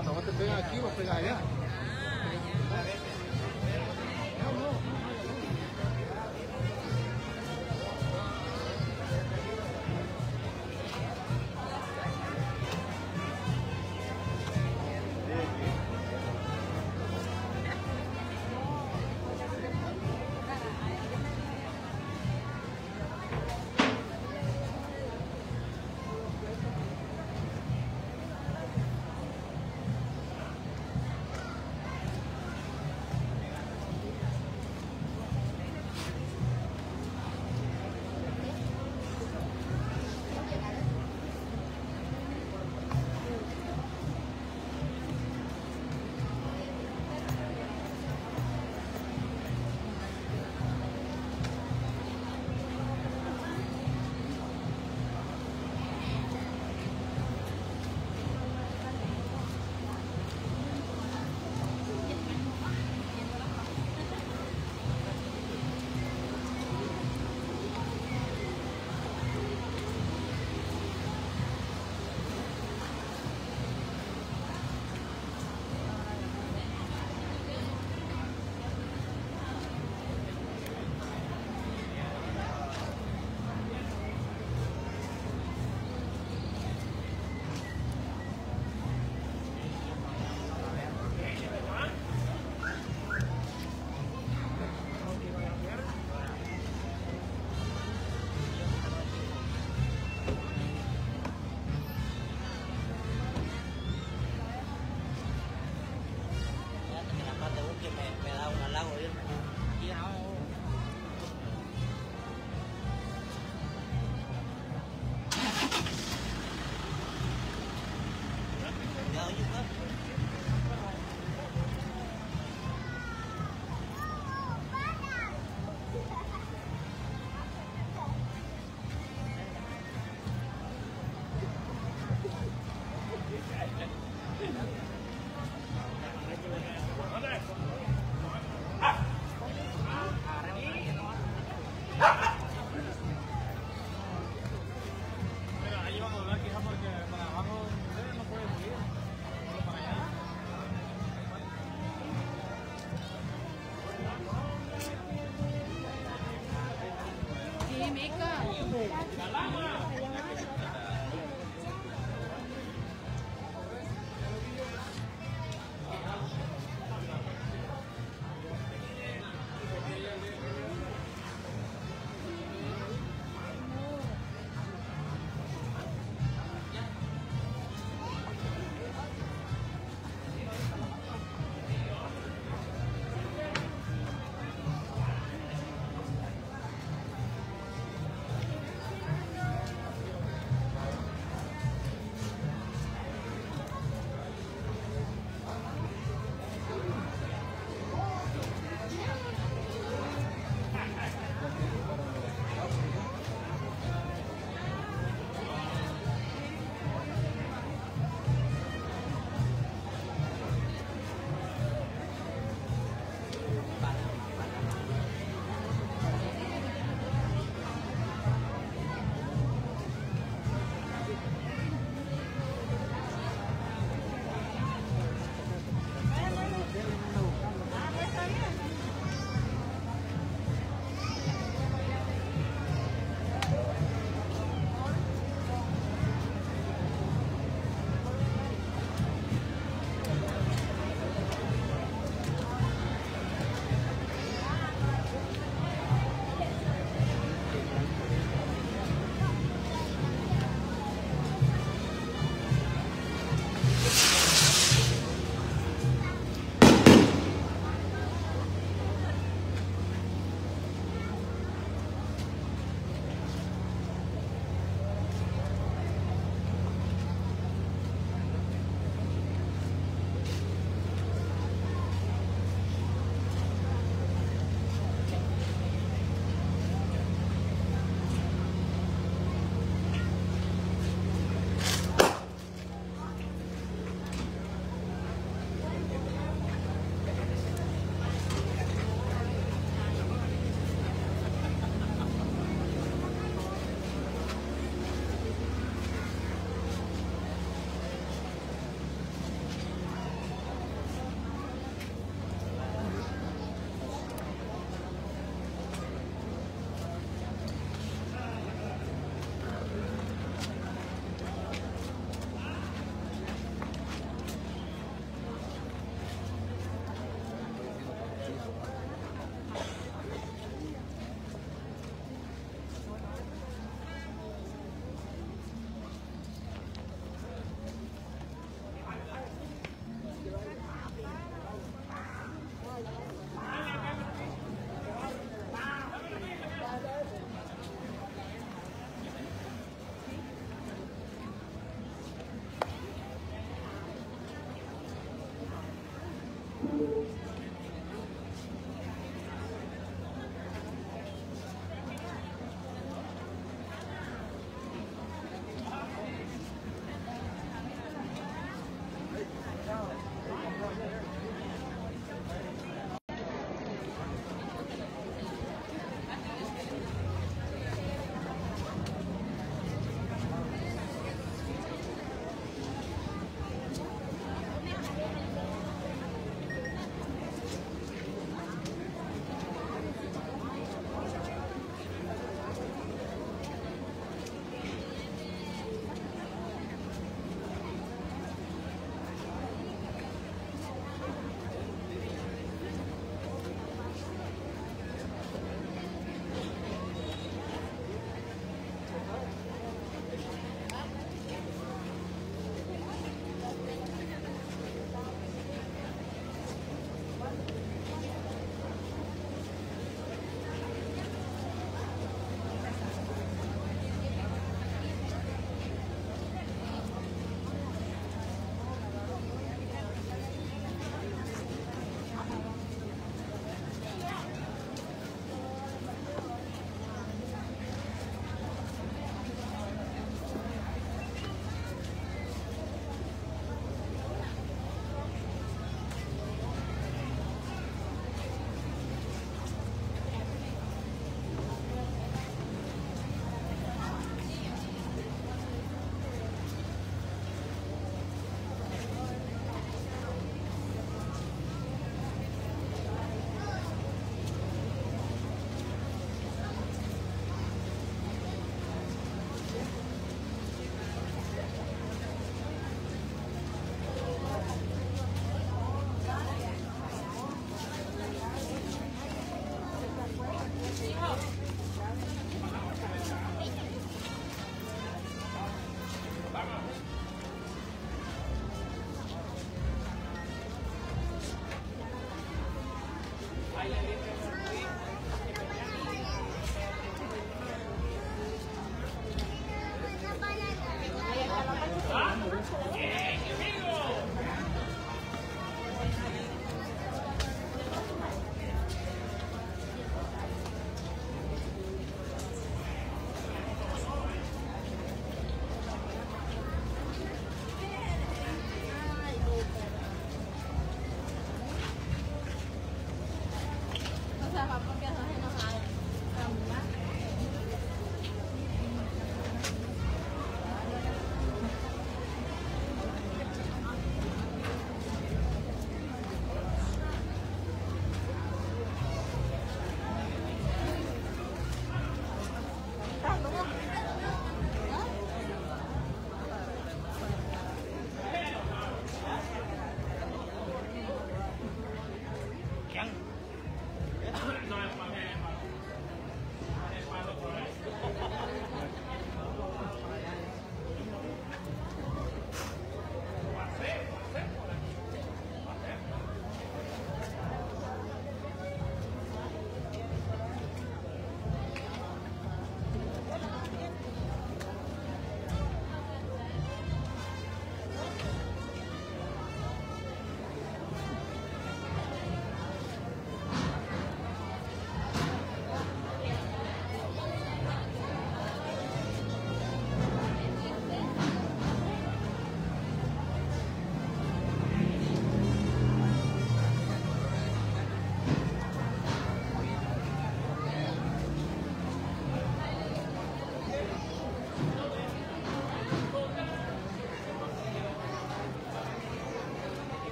cuando vos te pegas aquí, vos pegas allá.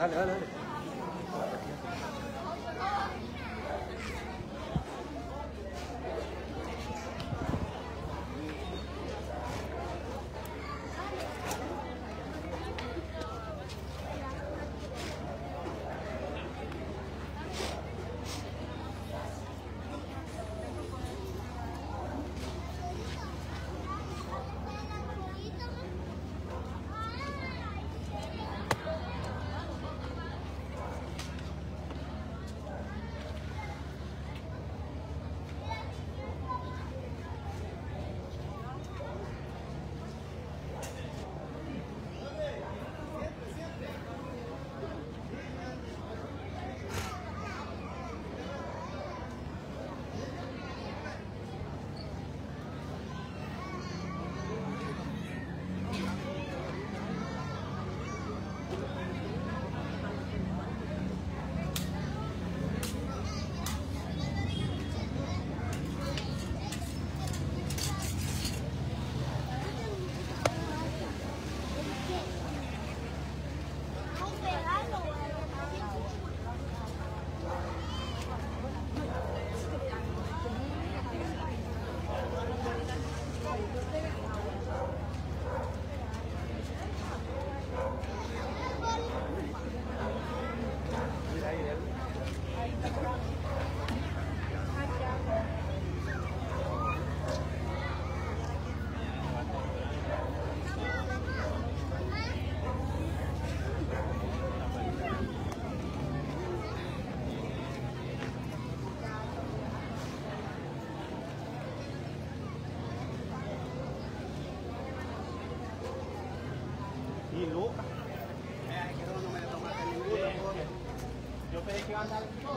Dale, dale, dale. Y Lucas. Eh, que no me tomaste ninguno. Yo pensé que iba a andar todo.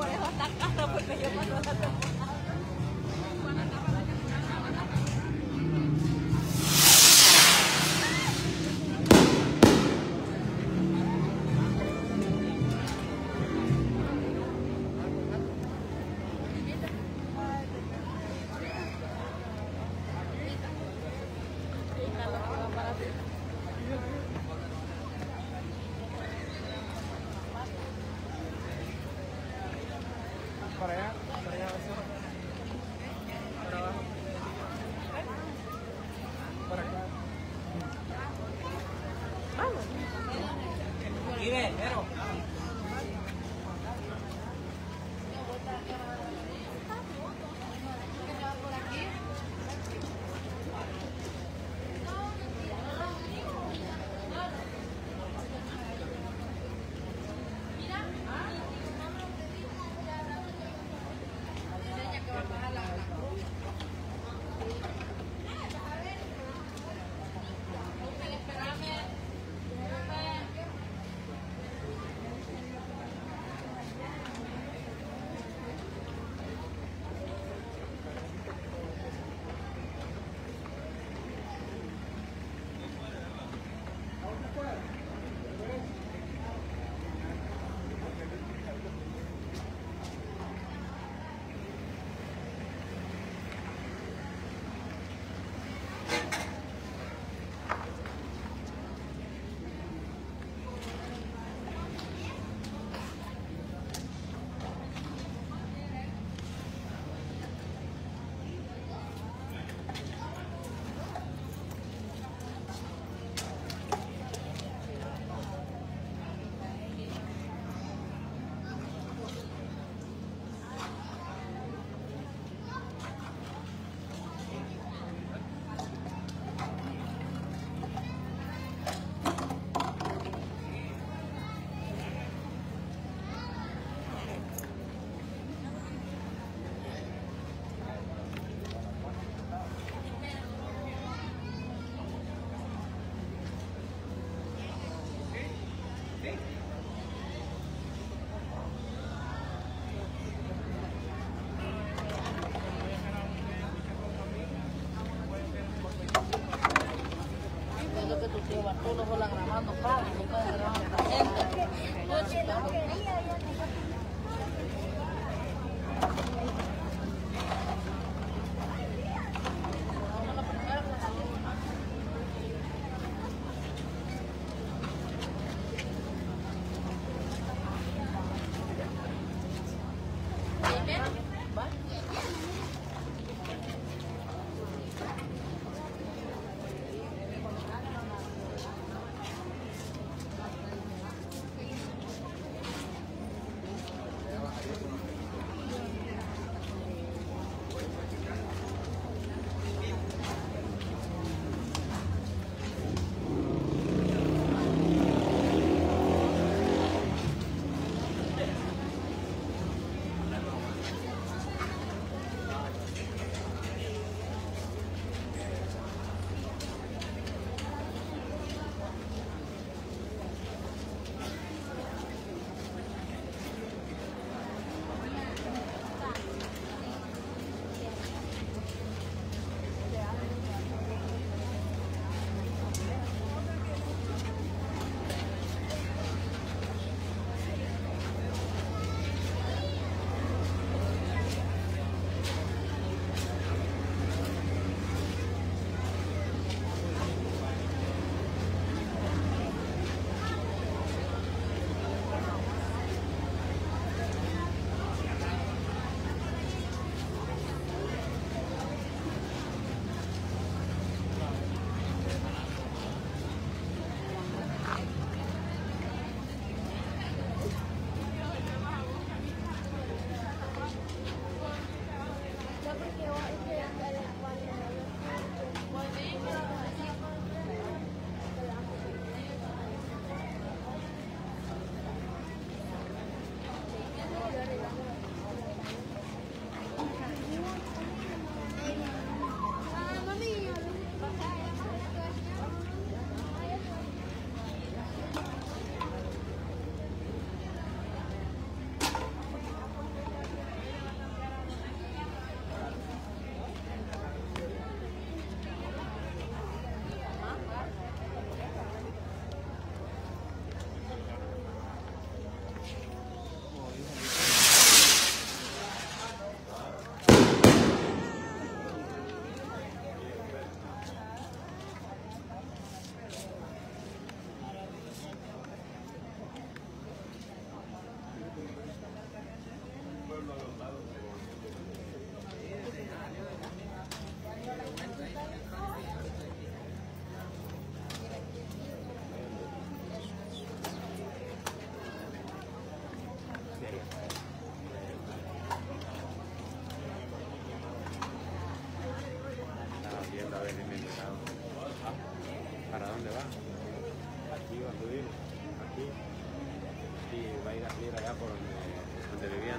por eso está caro, porque yo cuando la tomo. Para allá, para allá, para abajo, para acá. Mire, pero.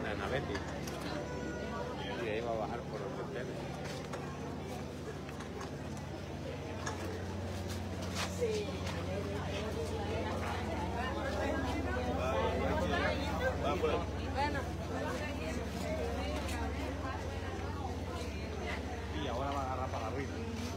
tienda de Navetti. Y ahí va a bajar por el hotel. Sí. Bueno. Y ahora va a agarrar para arriba.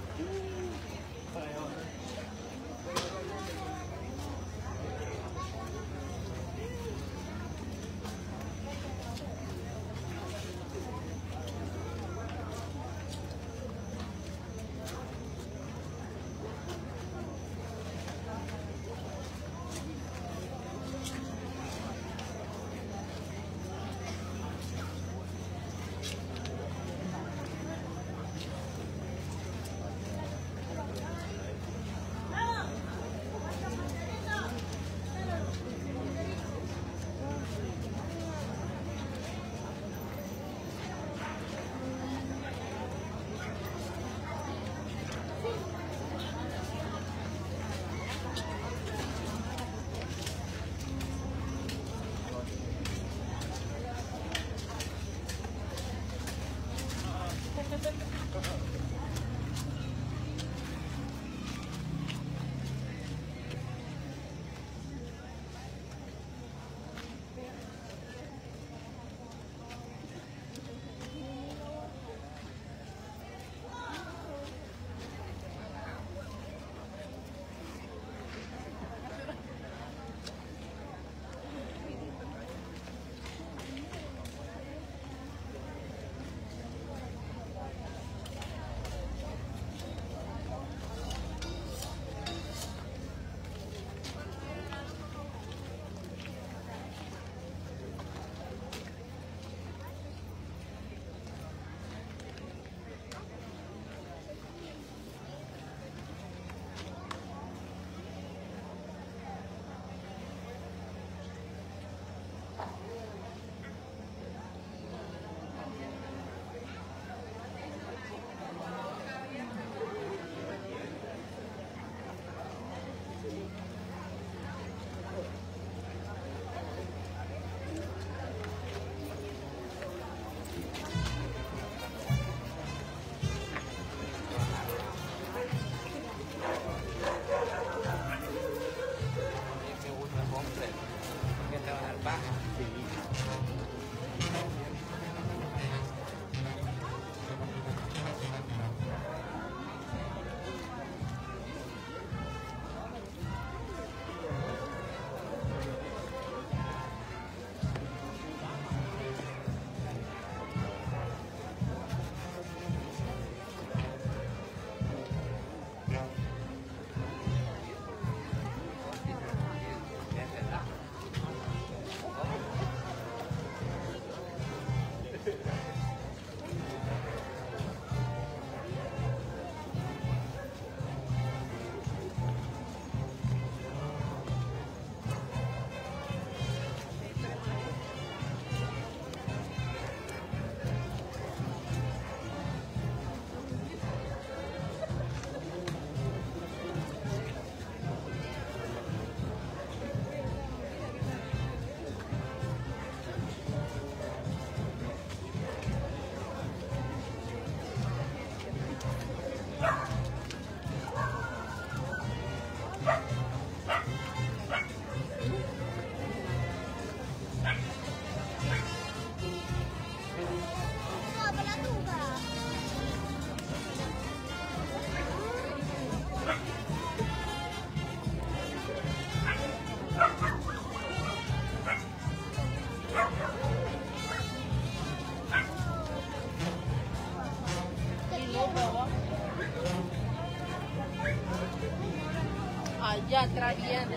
Allá atrás viene.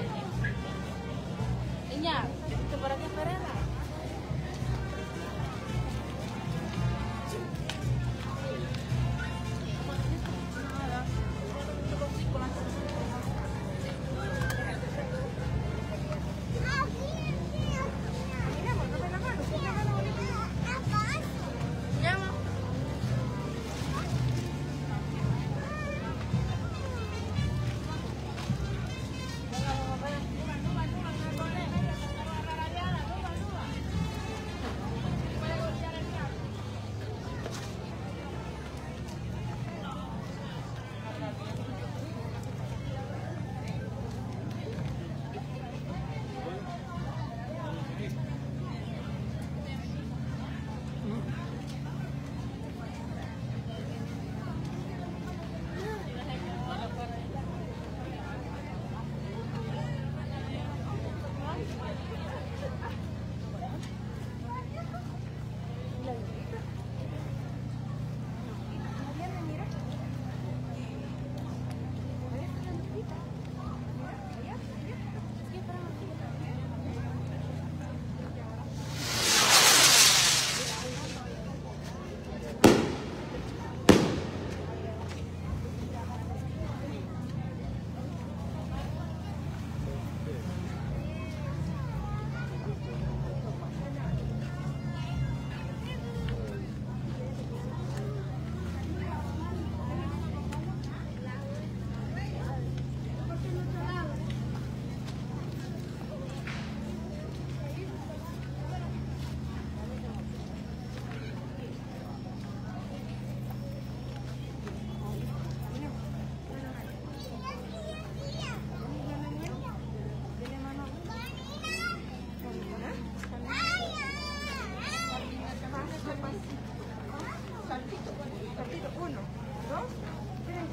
Niña, ¿tú para qué esperas? Venga, vamos a ver. Uno, dos, tres.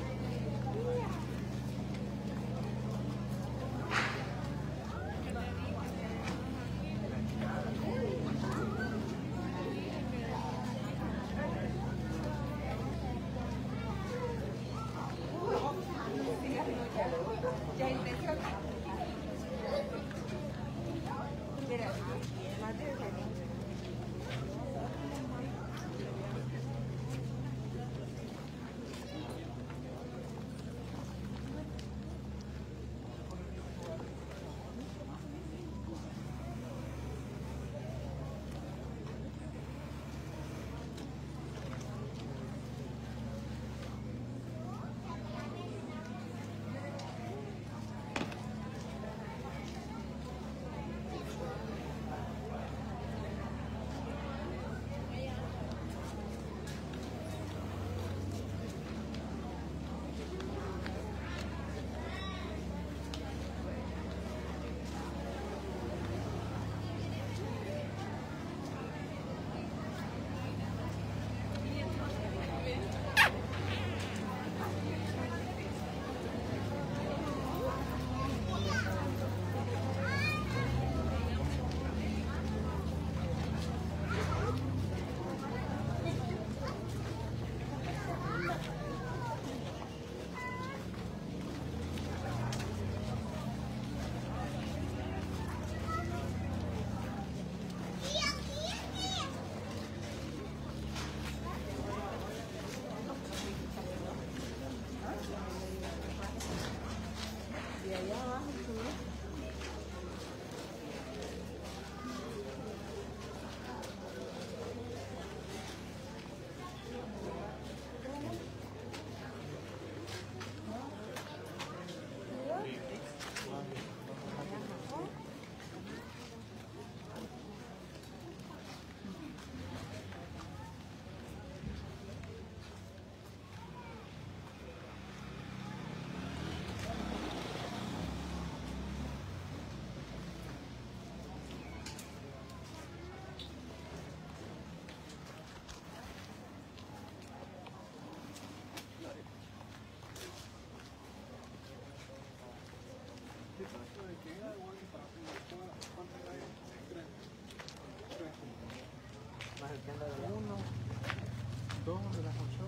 Uno, dos de las ocho.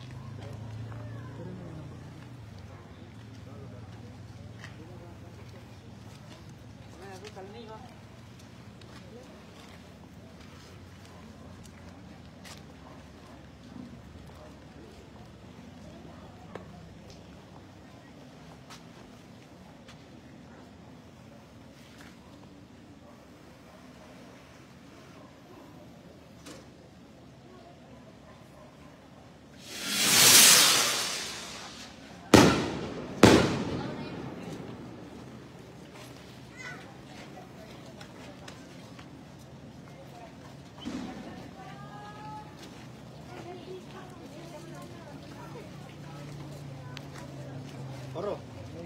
Corro.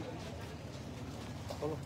Corro.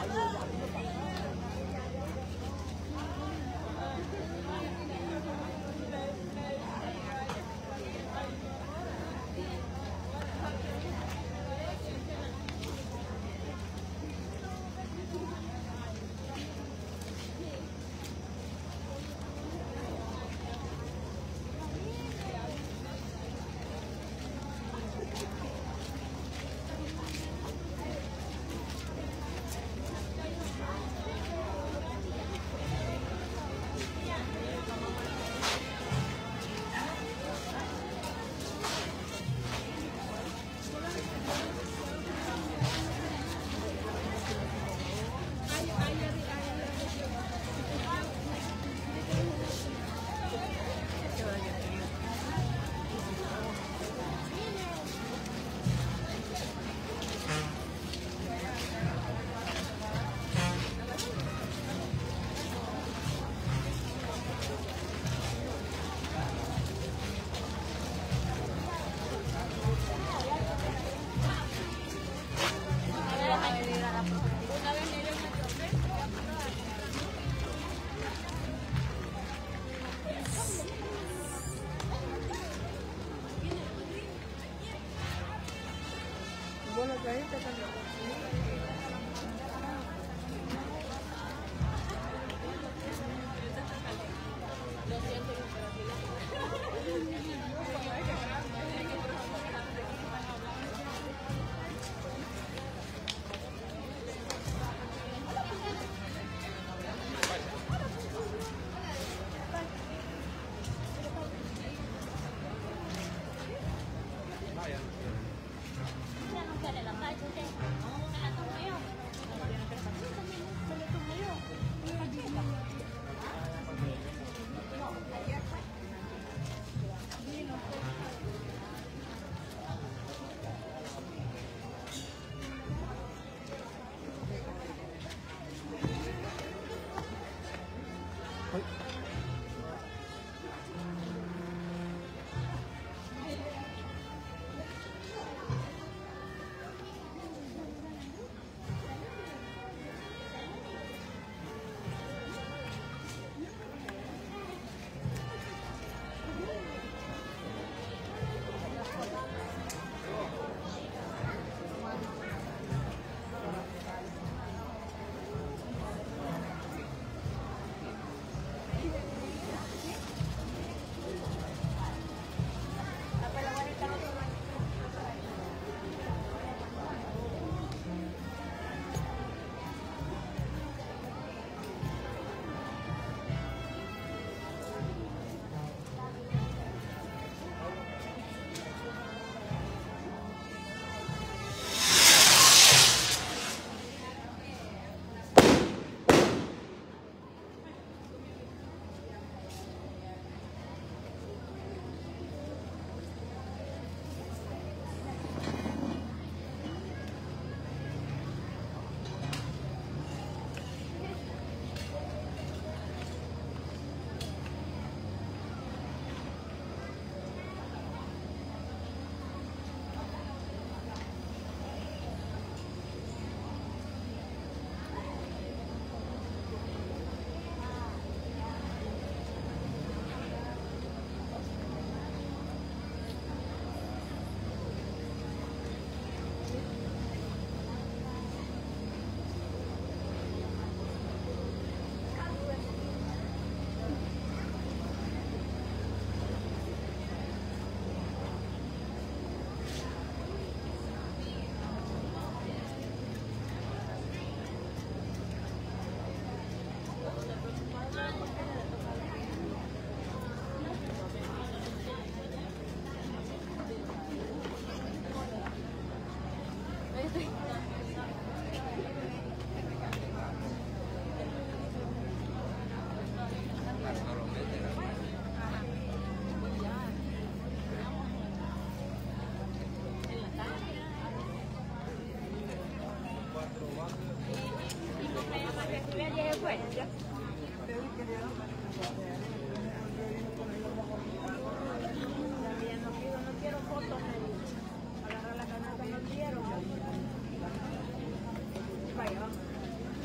Vaya, vamos.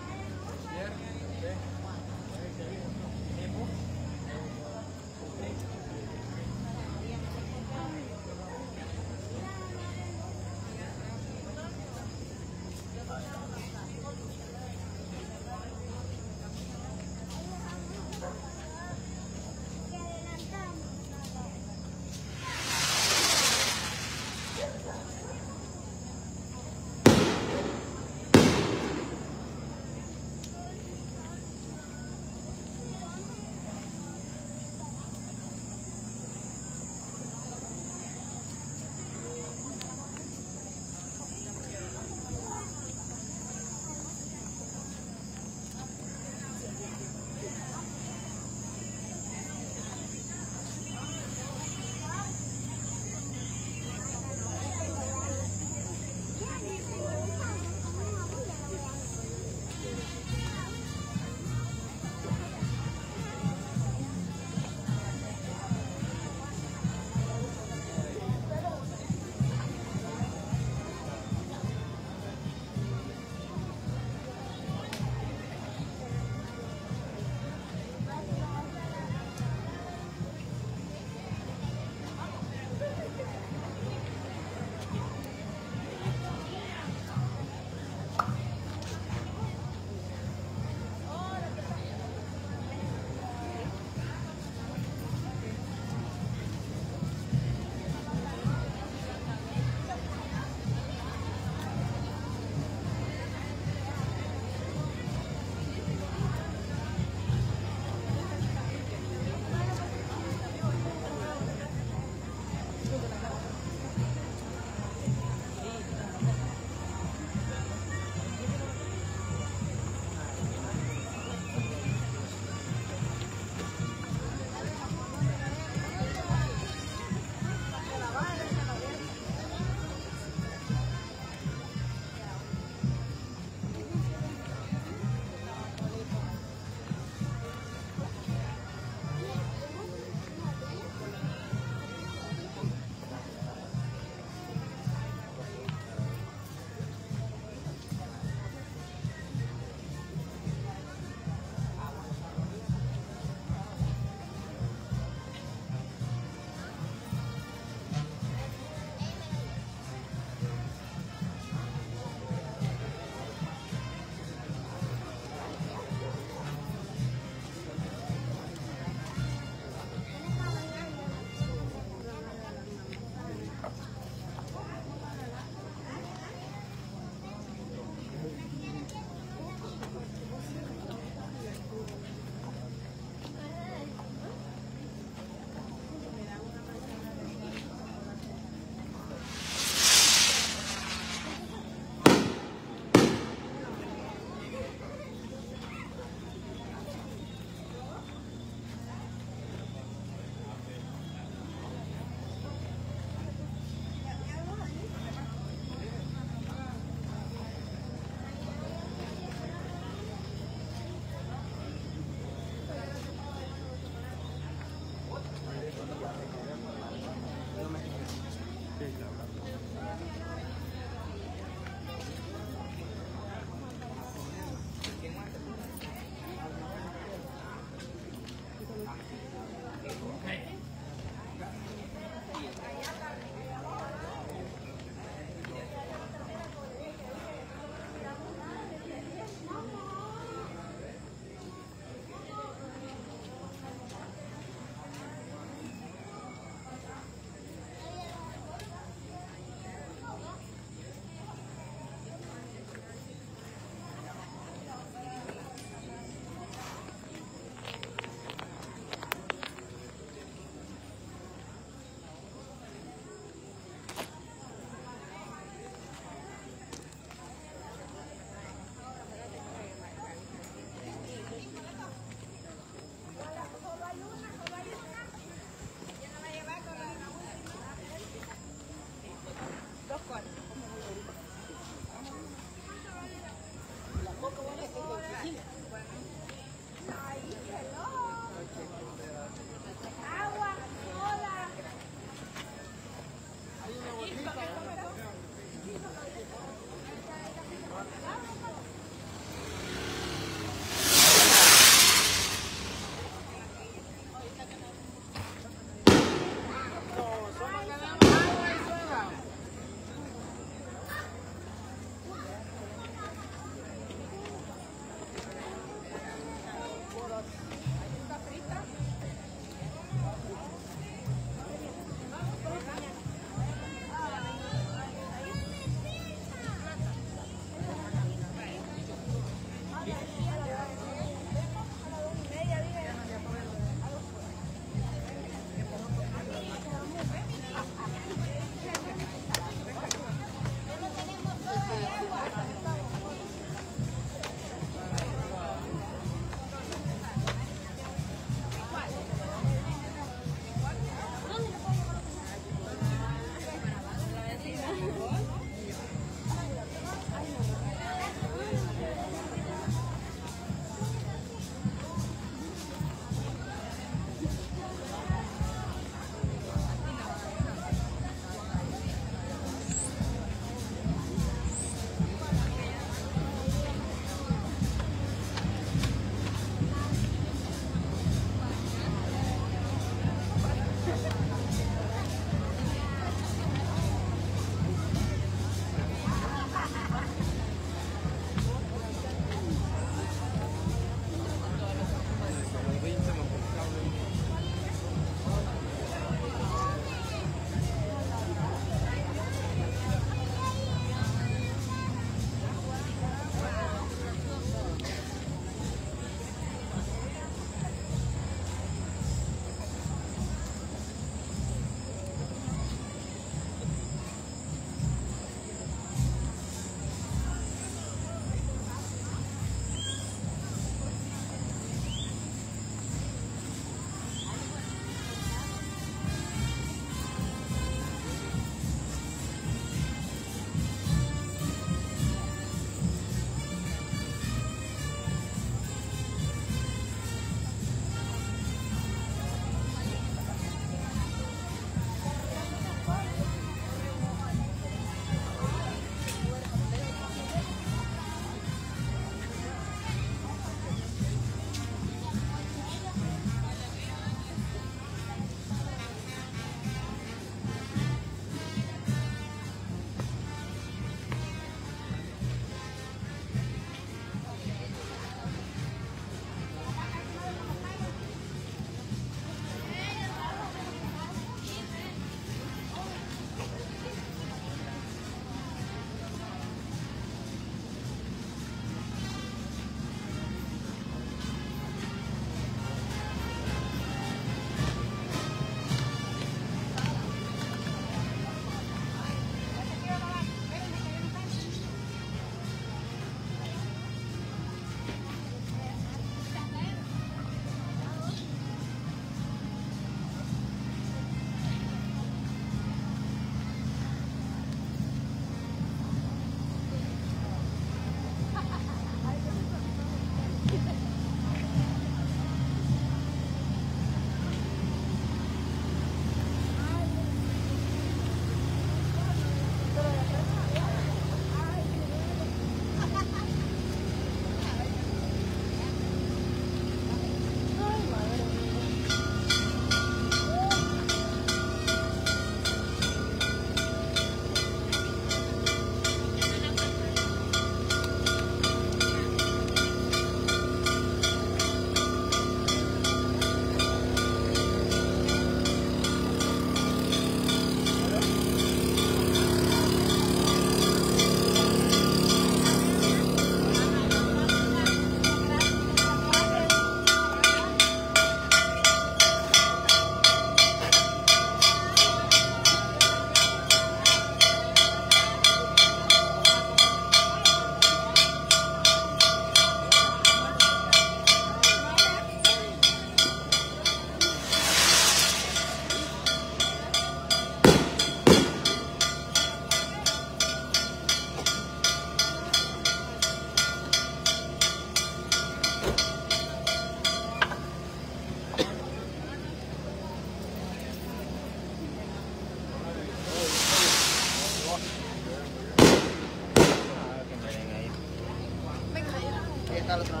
sacar otra